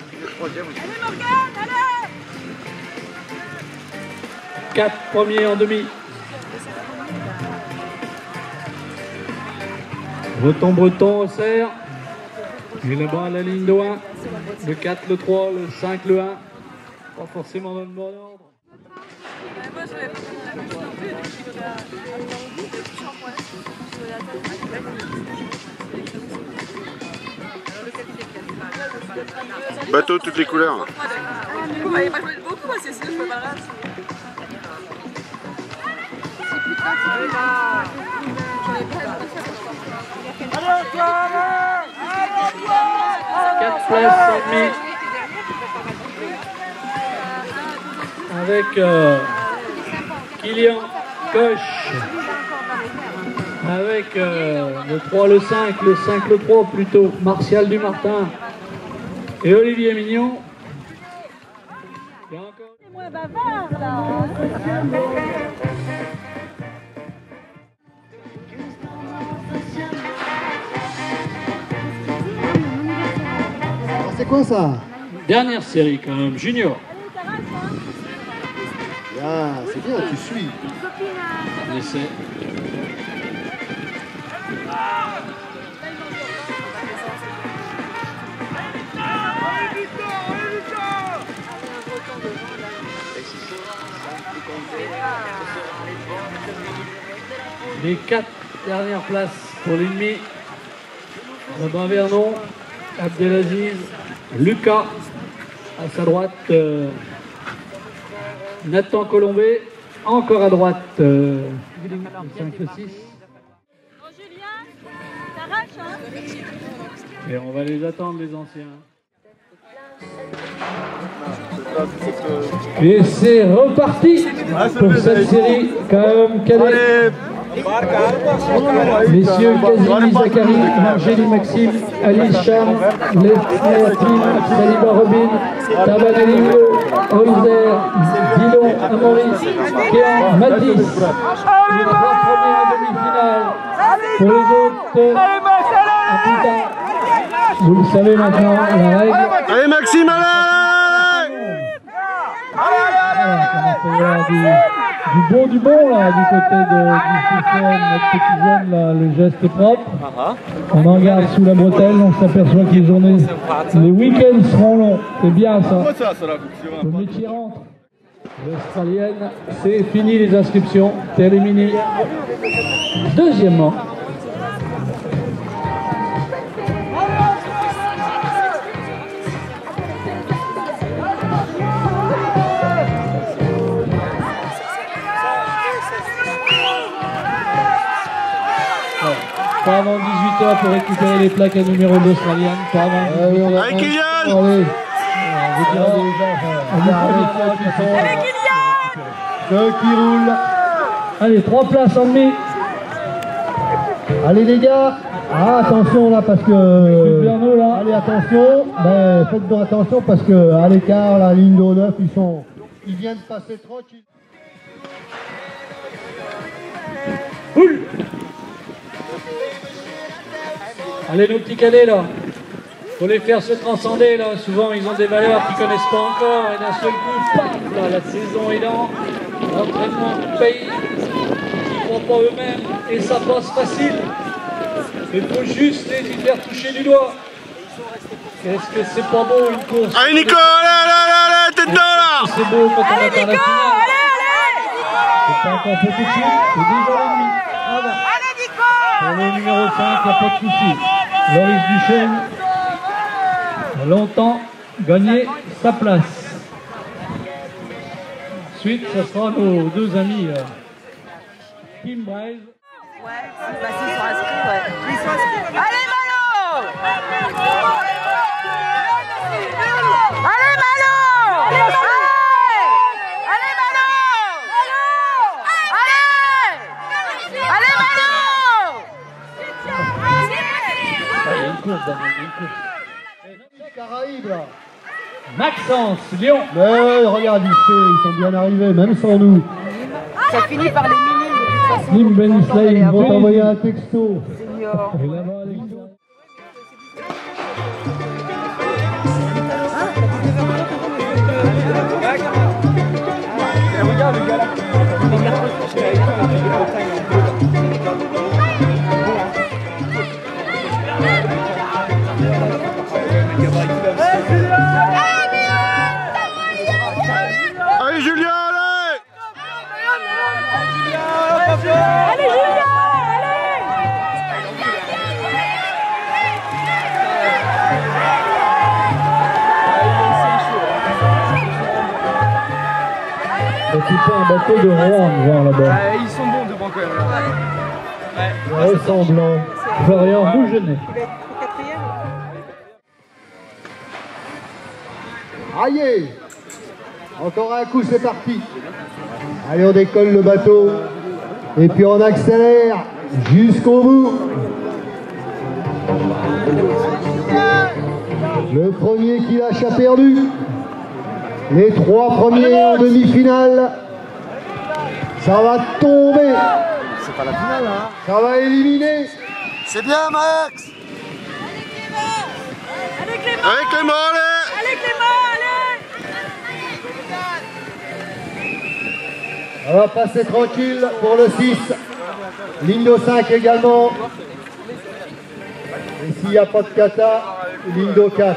Quatre premiers en demi. Breton, Breton, au cerf. Et là-bas, la ligne de un. Le quatre, le trois, le cinq, le un. Pas forcément dans le bon ordre. Bateau toutes les couleurs. Vous m'avez pas joué beaucoup, c'est sûr, je peux pas là. Quatre places en demi. Avec euh, Kylian Coche. Avec euh, le trois, le cinq, le cinq, le trois plutôt. Martial Dumartin. Et Olivier Mignon. Il y a encore... C'est moins bavard là. C'est quoi ça? Dernière série quand même, junior. Ah, c'est bien, tu suis. Essai. Les quatre dernières places pour l'ennemi. Robin Vernon, Abdelaziz, Lucas, à sa droite, euh, Nathan Colombet, encore à droite, euh, cinq et six. Bon, Julien, t'arraches, hein? Et on va les attendre, les anciens. Et c'est reparti pour cette série quand même cadet. Messieurs Kazimi Zachary, Margélie Maxime, Alice Charles, Leslie Saliba Robin, Tabanelli Hugo, Holzer, Dillon Maurice, Kéan Mathis. Les trois premiers en demi-finale. Pour les autres, à plus tard. Vous le savez maintenant, la règle. Allez Maxime, allez. Voilà, on a fait voir du, du bon du bon là, du côté de, du Stéphane, notre petit jeune là, le geste est propre. On en garde sous la bretelle, on s'aperçoit que les journées, les week-ends seront longs. C'est bien ça. Le métier rentre. L'Australienne, c'est fini les inscriptions, t'es éliminé. Deuxièmement. Pas avant dix-huit heures pour récupérer les plaques à numéro d'Australienne. Pas avant dix-huit heures. Allez Kylian. Allez. Allez, Kylian! ceux qui roulent. Allez, trois places en demi. Allez les gars, ah, attention là parce que... Verneau, là. Allez attention, ben, faites donc attention parce que à l'écart, la ligne de neuf, ils sont... Ils viennent de passer tranquille. Oul. Allez nos petits cadets là, faut les faire se transcender là, souvent ils ont des valeurs qu'ils connaissent pas encore et d'un seul coup, paf, là, la saison est dans, l'entraînement paye, ils croient pas eux-mêmes et ça passe facile. Il faut juste les y faire toucher du doigt. Est-ce que c'est pas beau une course? Allez Nico, allez, allez, allez, t'es dedans là. C'est beau quand on atteint la finale. C'est pas encore petit de suite, c'est déjà la nuit. Voilà. Pour le numéro cinq, il n'y a pas de souci. Loris Duchesne a longtemps gagné sa place. Ensuite, ce sera nos deux amis euh, Kim Braise. Ouais, bah, ils sont inscrits, ouais. Ils sont inscrits. Allez, Malo! Allez, Malo! Allez, Malo! Allez, Malo! Allez! Allez, Malo! Allez, une course, Daniel, une course. Caraïbes là. Maxence, Lyon. Mais regarde, ils sont bien arrivés, même sans nous. Ça finit par les minimes de toute façon. Lim Ben Isla, ils vont t'envoyer un texto. Senior. Et là-bas, Alexandre. Regarde le gars là. Allez Julien, allez. Allez, Julien, C'est pas un bateau de Rouen devant là-bas. Ouais, ils sont bons devant quand même là. Ouais. Ressemblant. Florian Rougenet. Il va être au quatrième. Aïe! Encore un coup, c'est parti. Allez, on décolle le bateau. Et puis on accélère jusqu'au bout. Le premier qui lâche a perdu. Les trois premiers en demi-finale. Ça va tomber. C'est pas la finale hein. Ça va éliminer. C'est bien Max. Allez Clément! Allez Clément, allez. Allez Clément, allez! On va passer tranquille pour le six. Ligne de cinq également. Et s'il n'y a pas de kata, ligne de quatre.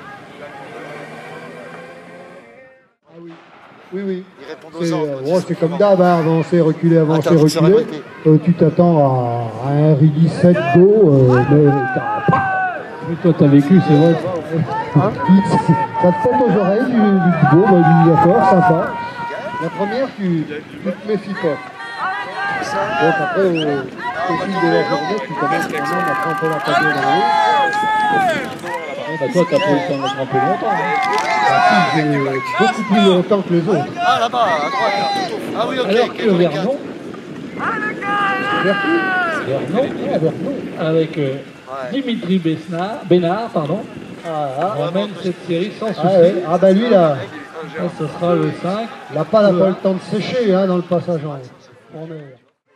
Ah oui, oui, oui. Ils répondent aux C'est ordres. euh, oh, c'est comme d'hab, hein, avancer, reculer, avancer, Attends, c'est reculer. répété. Euh, tu t'attends à, à un R I dix-sept go, euh, mais t'as- Oui, toi, t'as vécu, c'est vrai. Hein, ça te pète aux oreilles du, du go, bah, du d'accord, sympa. La première, tu, tu te méfies pas. Donc après, au, au fil de la journée, tu commences quand même à tremper la table dans l'eau. Bah, toi, t'as pas eu le temps de mettre un peu longtemps. Hein. Ah, si, j'ai beaucoup plus longtemps que les autres. Ah là-bas, à droite là. Ah oui, ok. Alors ok, que dans les Vernon, Vertu. Vernon, ouais, Vernon, avec euh, Ouais. Dimitri Besnard, Bénard, pardon, ramène cette série sans souci. Ah, ouais. Ah bah lui là, Ça, ce sera le cinq. il n'a pas, n'a pas le temps de sécher hein, dans le passage en, en air.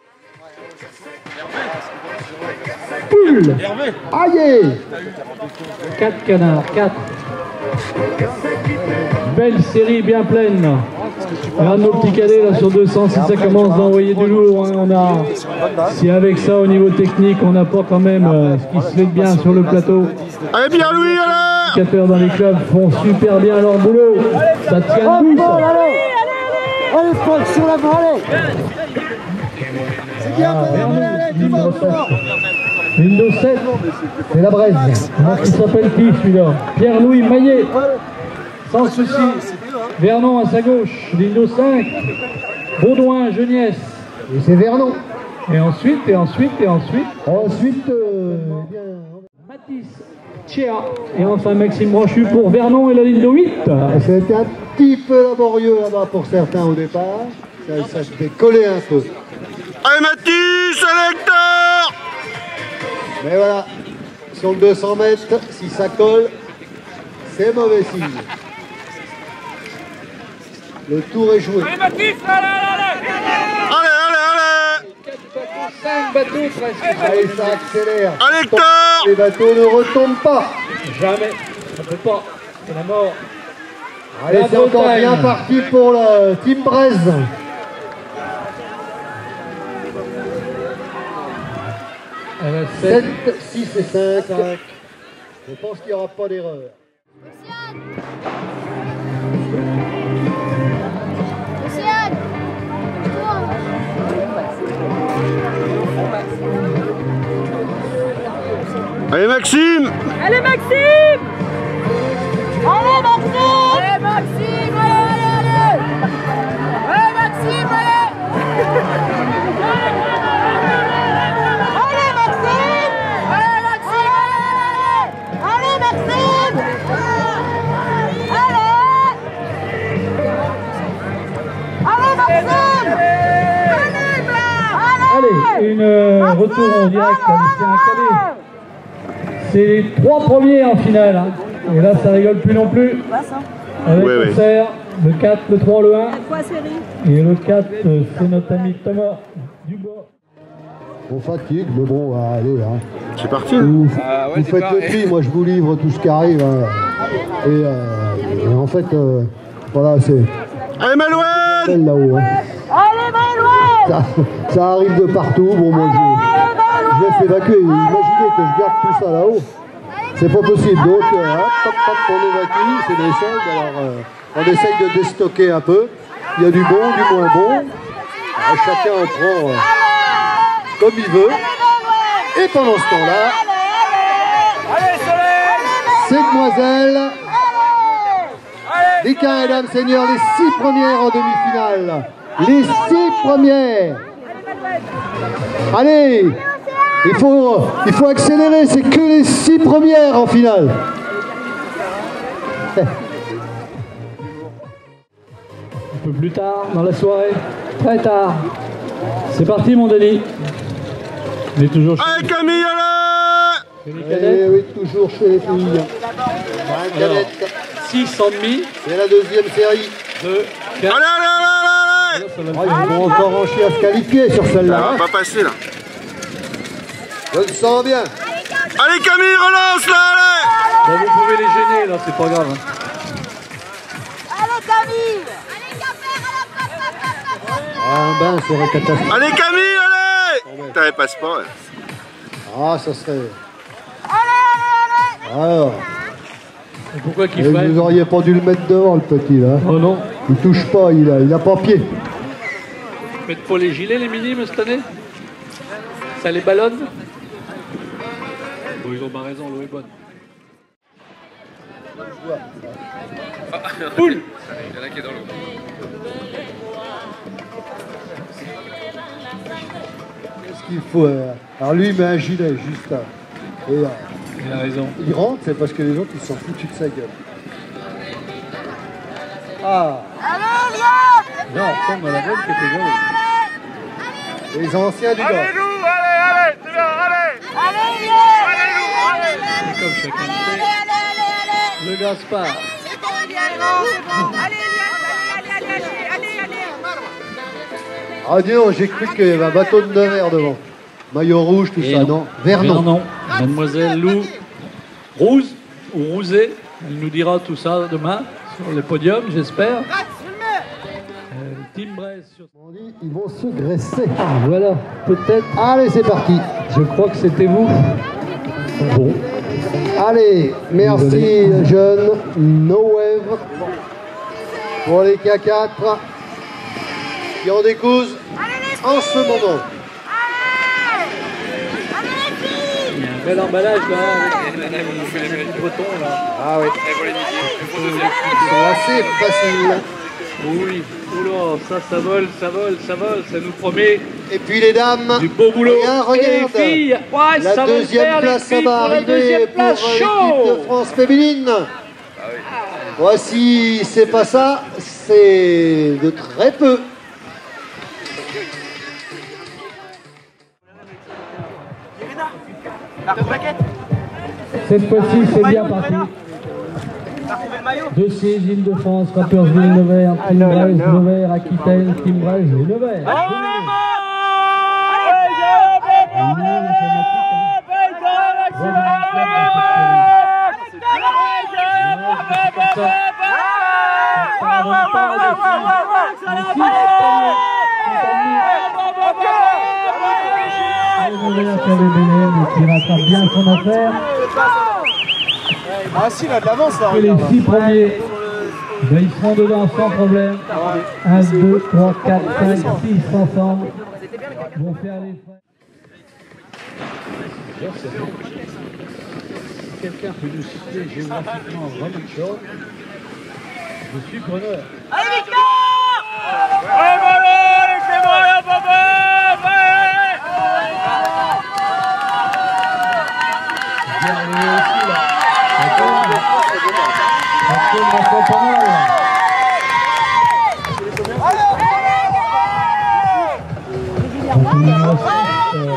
Poule. Aïe. quatre canards, quatre. Belle série bien pleine. Regarde nos petits cadets là sur deux cents, si ça commence d'envoyer du lourd, hein, on a, si avec ça au niveau technique on n'a pas quand même euh, ce qui se fait de bien sur le plateau. Allez bien Louis, allez. Les capteurs dans les clubs font super bien leur boulot. Ça tient debout ça. Allez Franck, sur la voie, allez. C'est bien, Ah, allez, allez, tu vas encore. Windows sept, c'est la braise. Alors il s'appelle qui celui-là? Pierre-Louis Maillet. Sans souci. Vernon à sa gauche. Windows cinq. Baudouin, Geniès. Et c'est Vernon. Et ensuite, et ensuite, et ensuite. Ensuite, euh, bien, Mathis, Tchéa. Et enfin Maxime Branchu pour Vernon et la ligne de huit. c'était un petit peu laborieux là-bas pour certains au départ. Ça, ça se décollait un peu. Allez Mathis, sélecteur. Mais voilà, sur le deux cents mètres, si ça colle, c'est mauvais signe. Le tour est joué. Allez, Baptiste, allez, allez, Allez, allez, cinq bateaux presque. Allez, ça accélère. allez Allez, Hector. Les bateaux ne retombent pas. Jamais. Ça peut pas. C'est la mort. Allez, La c'est encore Bretagne. bien parti pour le Team Brest. Elle a sept. sept, six et cinq. Je pense qu'il n'y aura pas d'erreur. Allez, Maxime. Allez Maxime. Allez Maxime. Allez Maxime. Allez, allez, allez. Allez Maxime, allez. Allez Maxime. Allez Maxime. Allez Maxime. Allez. Allez Maxime. Allez, une euh, retour en direct à Lucien Cadet. C'est les trois premiers en finale. Hein. Et là, ça rigole plus non plus. Avec Ouais, le ouais. cerf, le quatre, le trois, le un. Et le quatre, euh, c'est notre ami Thomas Dubois. On fatigue, mais bon, allez. Hein. C'est parti. Vous, Ah ouais, vous faites départ, le tri, moi je vous livre tout ce qui arrive. Hein. Et, euh, et en fait, euh, voilà, c'est Allez, Malouane. elle là-haut. Hein. Allez Malouane. Ça, ça arrive de partout. Bon, moi je, je laisse évacuer. Imaginez que je garde tout ça là-haut. C'est pas possible. Donc, euh, hop, hop, hop, on évacue. C'est des soldes. Alors, euh, on essaye de déstocker un peu. Il y a du bon, du moins bon. Alors, chacun en prend euh, comme il veut. Et pendant ce temps-là, allez, Soleil. ces demoiselles, Ricain et Dames Seigneurs, les six premières en demi-finale. Les six premières. Allez, il faut, il faut accélérer, c'est que les six premières en finale. Un peu plus tard dans la soirée. Très tard. C'est parti, mon Denis. Il est toujours chez Allez, Camille, allez. chez les Eh cadets. oui, toujours chez les filles. Un cadette. six en demi. C'est la deuxième série. deux, Allez, quatre. allez, allez, allez. Ça va Ah, ils vont encore en chier à se qualifier sur Ça celle-là. va Hein. pas passer là. Je le sens bien. Allez, Camille, relance là, allez. Bon, vous pouvez les gêner, là, c'est pas grave. Hein. Allez Camille. Ah, un bain serait catastrophique. Allez, Camille, allez. T'avais passe pas. Ouais. Ah, ça serait... Alors, Et pourquoi qu'il et ferait vous auriez pas dû le mettre devant, le petit, là. Oh non. Il touche pas, il a, il a pas pied. Faites pas les gilets, les minimes, cette année? Ça les ballonne? Bon, ils ont pas raison, l'eau est bonne. Poule! Il y en a qui est dans l'eau. Qu'est-ce qu'il faut euh, Alors lui, il met un gilet, juste là. Et euh, Il a raison. il rentre, c'est parce que les autres, ils sont foutus de sa gueule. Ah, Non, ça, on a la bonne catégorie. les anciens du gars. Allez, nous, allez, allez, c'est bien, allez. Allez, nous, allez. C'est comme chacun le sait. Le Gaspard. Ah, dis donc, j'ai cru qu'il y avait un bateau de Nevers devant. Maillot rouge, tout Et ça, non Vernon. Vernon. Mademoiselle Lou Rouze, ou Rouzet, elle nous dira tout ça demain sur le podium, j'espère. Euh, Team Brest sur... On dit, ils vont se graisser. Voilà, peut-être, Allez, c'est parti. je crois que c'était vous. Bon, Allez, merci Désolé. jeunes. No wave pour les K quatre qui en décousent en ce moment. il y a un bel emballage là, avec les petits bretons là. Ah oui, ils sont assez faciles. Oui, oula, ça, ça vole, ça vole, ça vole, ça nous promet Et puis les dames, du beau boulot. Regarde, Et les regarde. filles, ouais, la ça va le deuxième faire, les place, ça filles, va pour la arriver deuxième pour place, l'équipe chaud. de France féminine. Voici, c'est pas ça, c'est de très peu. Cette fois-ci, c'est bien parti. De six, Île-de-France, Rappersville, Nevers, Team Brest, Nevers, Aquitaine, Team Brest, Nevers. Qui rattrape bien son affaire. Ah si, il a de l'avance là. Et les six premiers, ben, ils seront dedans sans problème. un, deux, trois, quatre, cinq, six ensemble vont faire les frais. Quelqu'un peut nous citer géographiquement vraiment chaud. Je suis preneur. Allez Victor! Ouais, voilà, c'est bon, là, papa! Bien arrivé aussi là. Parce qu'il m'a fait pas mal. Donc, numéro six, euh,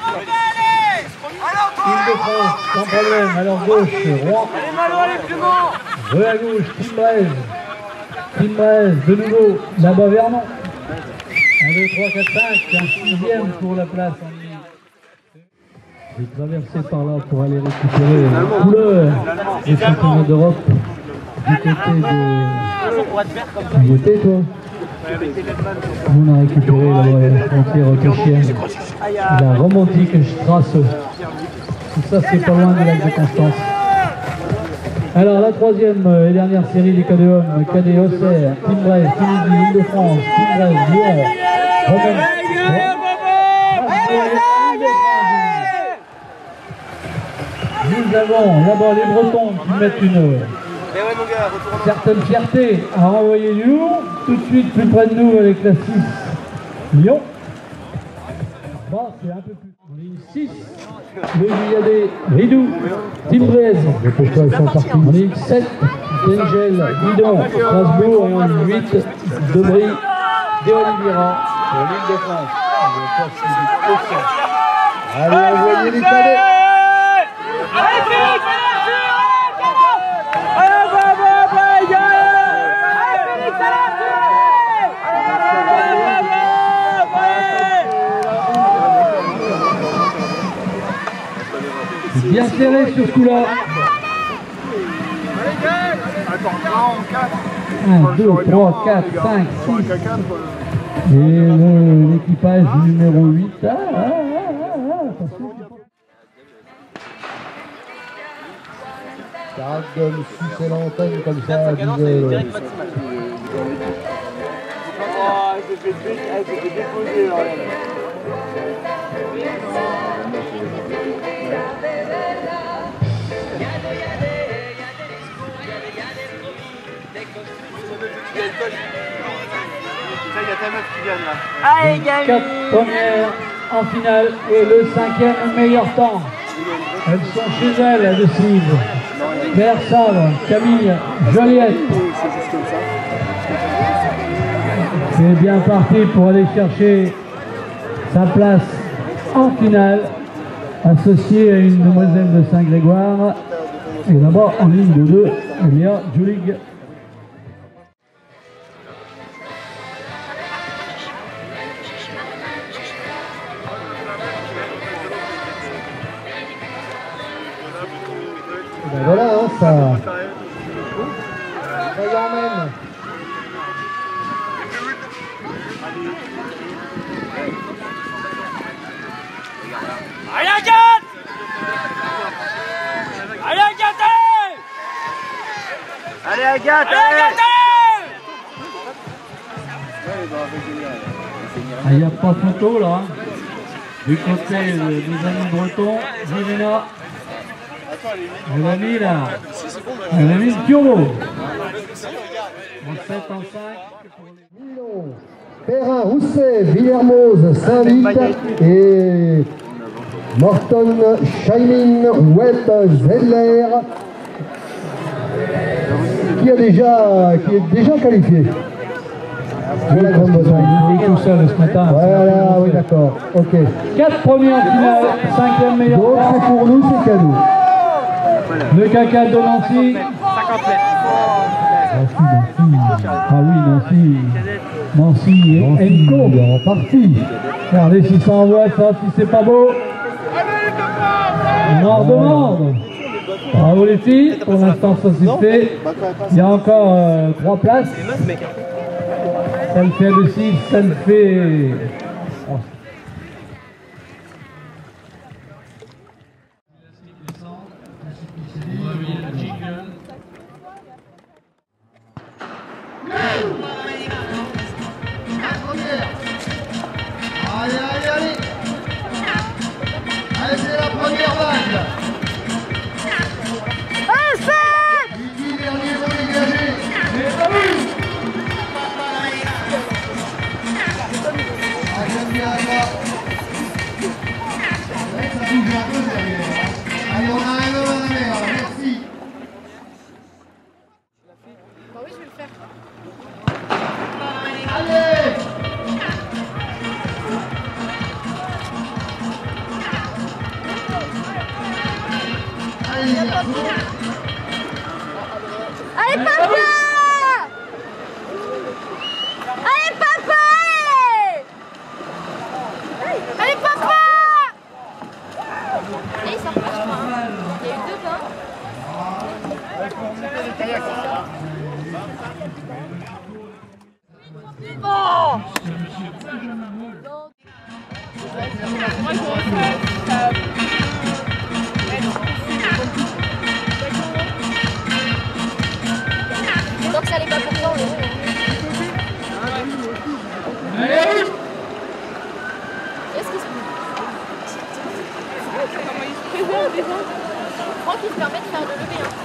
Île-de-France, sans problème. Alors gauche, Rouen. Rue à gauche, Team Brest. Team Brest, de nouveau, là-bas Vernon. un, deux, trois, quatre, cinq, un sixième pour la place en ligne. J'ai traversé par là pour aller récupérer la couleur des championnats d'Europe du côté de... Du côté, toi. On a récupéré la frontière autrichienne. La romantique Strasse. Tout ça, c'est pas loin du lac de Constance. Alors, la troisième et dernière série des K D O M, K D Auxerre, Team Brest, Tunisie, Île-de-France, Team Brest, Lyon, Romain. Nous avons là-bas les Bretons qui mettent une certaine fierté à renvoyer du lourd. Tout de suite plus près de nous avec la six Lyon. Bon, c'est un peu plus. En ligne six, le Juilladé Ridou, Team Brest. Et pourquoi ils sont partis. En ligne sept, Dengel, Guidon, Strasbourg. Et en ligne huit, Debris, De Oliveira pour l'Île-de-France. Allez, envoyez les cadets. Allez Philippe! Bien serré sur ce coup-là. un, deux, trois, quatre, cinq, six. Et l'équipage numéro huit. Ah, ah, ah, ah, attention. Caractère de sucer l'antenne comme ça, disait... Oh, elle s'est fait déposer là. Il y a ta meuf qui gagne là. Allez, gagne. Quatre premières en finale et le cinquième meilleur temps. Elles sont chez elles, elles décident. Mère Savre, Camille, Joliette. C'est bien parti pour aller chercher sa place en finale, associée à une demoiselle de Saint-Grégoire. Et là-bas, en ligne de deux, il y a Julig. Ben voilà, hein, ça, ça y emmène. Allez Agathe! Allez Agathe! Allez Agathe! Allez Agathe! Il n'y a pas photo là, du côté des amis bretons, Zivena. Elle a mis là, elle a mis le turbo. En sept en cinq. Milon, Perrin, Rousset, Villermoz, Saint-Vite et Morton, Shining, Webb, Zeller, qui, a déjà, qui est déjà qualifié. Oui, Grande-Bretagne. Il est tout seul ce matin. Voilà, oui, d'accord. Ok. Quatre premiers en finale, cinquième meilleur. Donc c'est pour nous, c'est cadeau. Le caca de Nancy. Ah oui, Nancy. Nancy et Enco. En partie. Regardez si ça envoie ça, si c'est pas beau. On en redemande. Bravo les filles, pour l'instant ça c'est fait. Il y a encore euh, trois places. Ça le fait de six, ça le fait... Allez, allez, allez. Allez, c'est la première vague. Les dix derniers vont dégager. Ah, j'aime bien ça. Ouais, ça bouge un peu derrière. Allez, on a un homme à la mer. Merci. Bah oui, je vais le faire. Allez. Allez, les garçons. Allez, papa! Allez, papa! Allez! Allez, papa! Et il sort vachement. Il y a eu deux bains. Oh! Donc ça n'est pas pour toi, on est Qu'est-ce qui se passe? Comment il se présente déjà? Franck il se permet de faire de lever. Hein.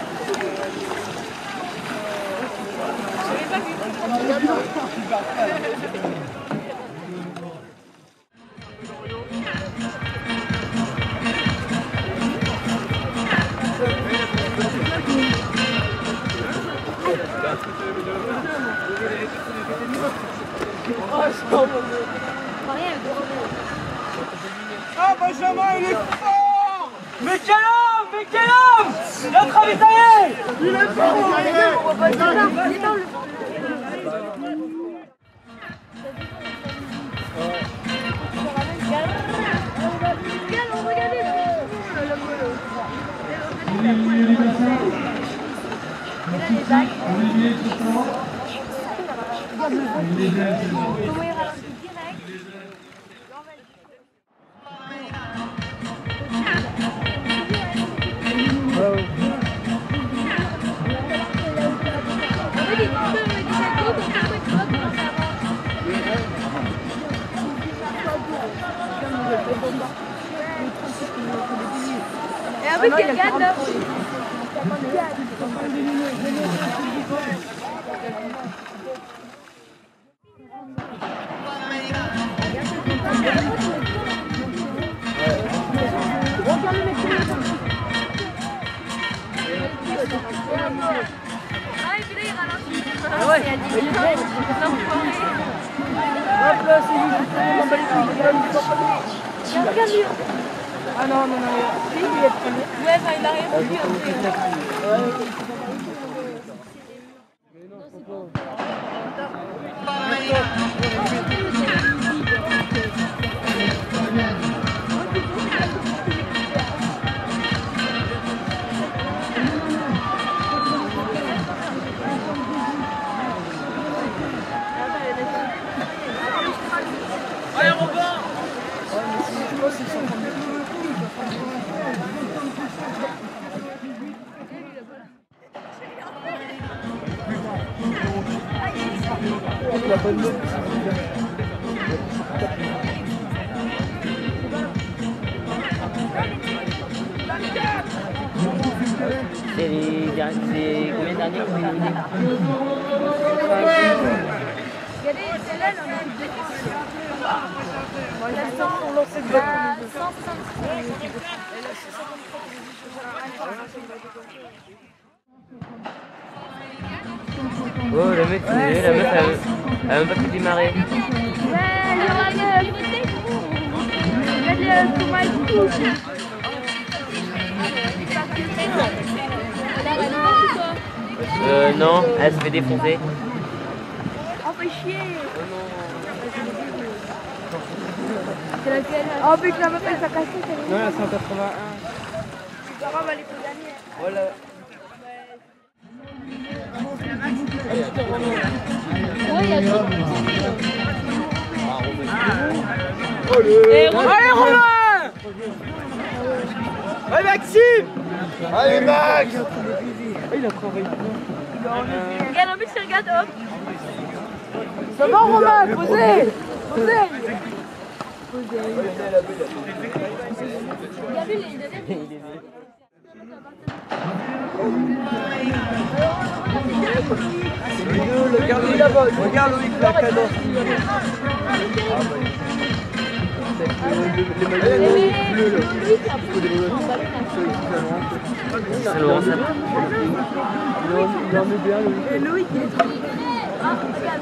Je l'avais pas vu. Ah, Benjamin, il est fort! Mais quel homme! Mais quel homme! Notre ravitaillé! Il est fort! Il est fort! Olivier, tout ça. Il est bien, c'est bon. Et avec quel gars là? Ah et puis là il ralentit. Ah ouais. Il y a dix minutes. Hop là c'est lui qui s'en bat les couilles. Regarde lui. Ah non non non. Si il est premier. Ouais enfin il a rien vu après. Allez, Robin! C'est les derniers, combien de derniers qu'on a éliminé? Regardez, celle-là, elle en a une deux. Elle cent soixante-six. Oh, la meuf, la meuf, elle... Elle a même pas pu démarrer. Euh non, elle se fait défoncer. Oh fait chier. C'est laquelle? Oh but la meuf elle s'est cassée. Non, la cent quatre-vingt-un. C'est pas grave, elle est plus gagnée. Voilà. Ouais, il y a deux. Allez, Allez Romain. Allez Maxime. Allez Max. Il a travaillé. Regarde, en but, tu regardes, hop. Ça va Romain, posez. Posez. Regarde là-bas, regarde Loïc la cadence. Les maillots bleus là. C'est Laurent Sapin. Il en met bien Loïc. Et Loïc, il est trop. Ah,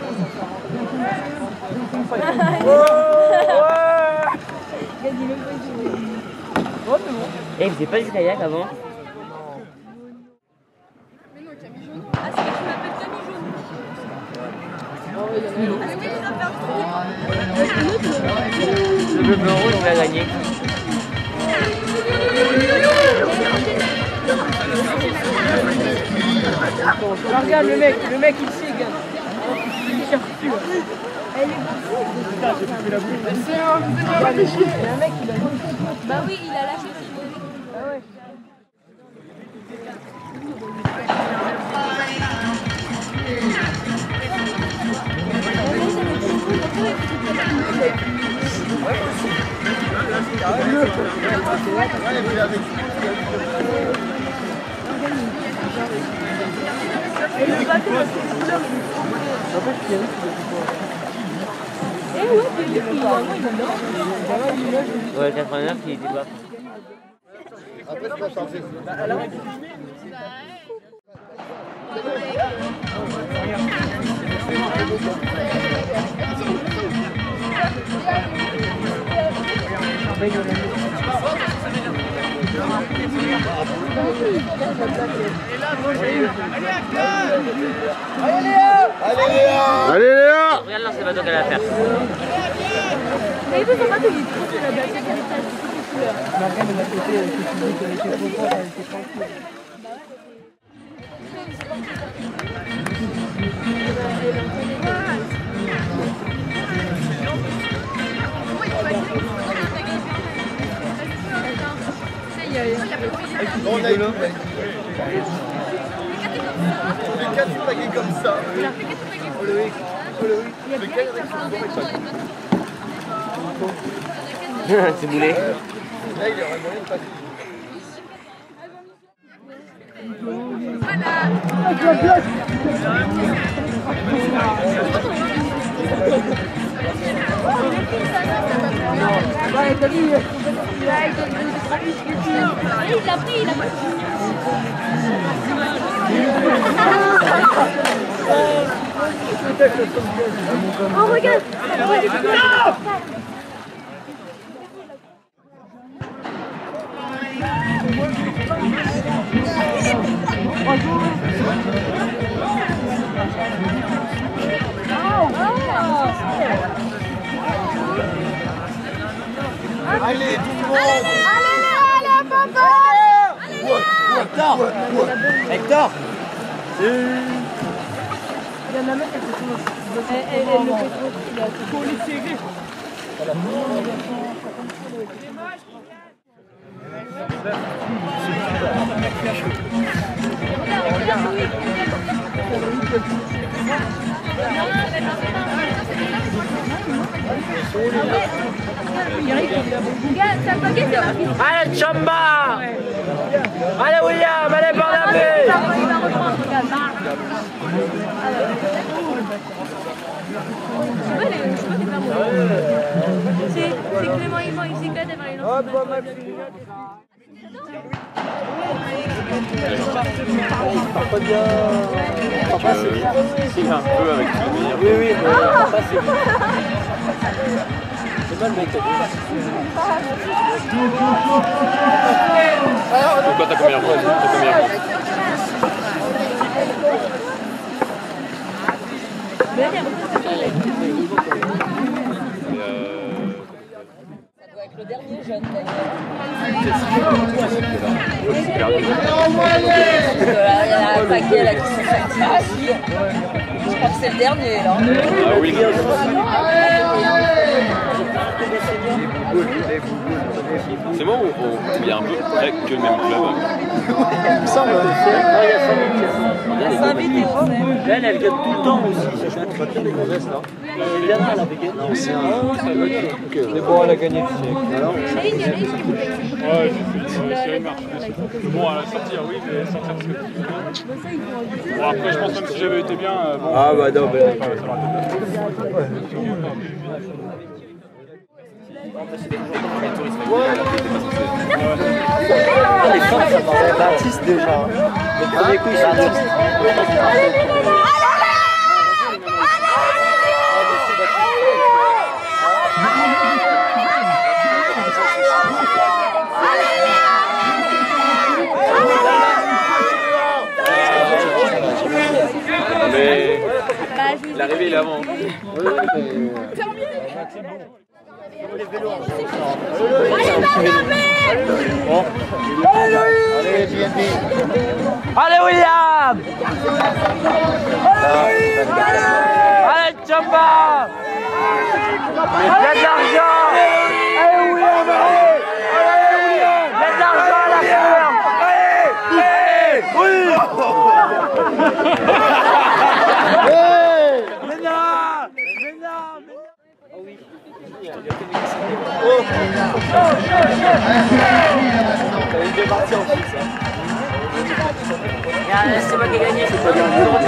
Eh, il faisait pas du kayak avant. Mais non, Camille Jaune. Ah, c'est que tu m'appelles Camille Jaune. Ah, oui, il doit faire Le bleu blanc rouge, il va gagner. Ah, regarde le mec, le mec il sait, regarde. Il cherche plus. Elle est Putain, j'ai coupé la bouche. C'est un mec, il a Bah oui, il a lâché. Ah ouais. Et le bateau, Eh ouais, puis lui, il a moins, il est dedans. Ouais, quatre-vingt-neuf, il était pas. Après, tu vas changer. Allez Léa. Allez Léa. Allez Léa. Regarde là, c'est le bateau qu'elle a à faire. Mais il veut son bateau, il est trop sur la blague, il y a des tas de couleurs. Mais regarde de la côté, elle était publique, elle était contente, elle était tranquille. On a eu les quatre paquets comme ça. Oh Loïc. Oh Loïc. Lequel avec son gros C'est boulé. Là, il aurait moyen de passer. Ouais, t'as vu, il a pris, il a pris, il a pris. Oh, regarde. Allez, tout le monde. Allez, allez, allez, papa. Hector. Hector. Il y en a même qui sont... Elle le fait trop, il a trop les serrer. Allez, Chamba. Allez, William. Allez, Barnabé. C'est Clément Yvan, il s'éclate avec une autre. Il part pas bien. Il part pas assez vite. Si, un peu avec le meilleur. Oui, oui, mais il part pas assez vite. C'est mal, mec. Pourquoi t'as combien de points? T'as combien de points? Le dernier jeune d'ailleurs. Il y en a un paquet là qui sont sortis. Je crois que c'est le dernier là. Ah oui. C'est moi ou il y a un peu près que le même club? Il me semble que c'est. Il y a Il y a Saint-Vite et Océan. elle, elle gagne tout le temps aussi. C'est un truc de gonzesse là. Et Diana, elle avait gagné. Non, c'est un. C'est bon, elle a gagné le siècle. Ouais, c'est une marche. Bon, à la sortir, oui, mais sortir parce que. Bon, après, je pense même si j'avais été bien. Bon, Ah bah non, mais. Ah, les femmes, ça paraît Baptiste déjà. Le premier coup, ils sont Baptiste. Mais l'arrivée, il est avant. Allez, B N B. Allez, William. Allez, Chamba. Il y a de l'argent. Allez, William. Allez, William. Il y a de l'argent à la ferme. Allez, oui. Mais non. Mais non. Oh oui. Il est parti en plus. C'est moi qui ai gagné. C'est pas bien.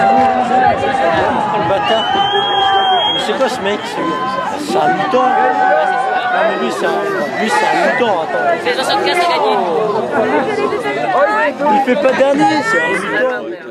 Le bâtard. Mais c'est quoi ce mec? C'est un mutant. Non mais lui c'est un, lui, c'est un mutant. Attends. Il fait soixante-quinze, il a gagné. Il fait pas dernier, c'est un mutant.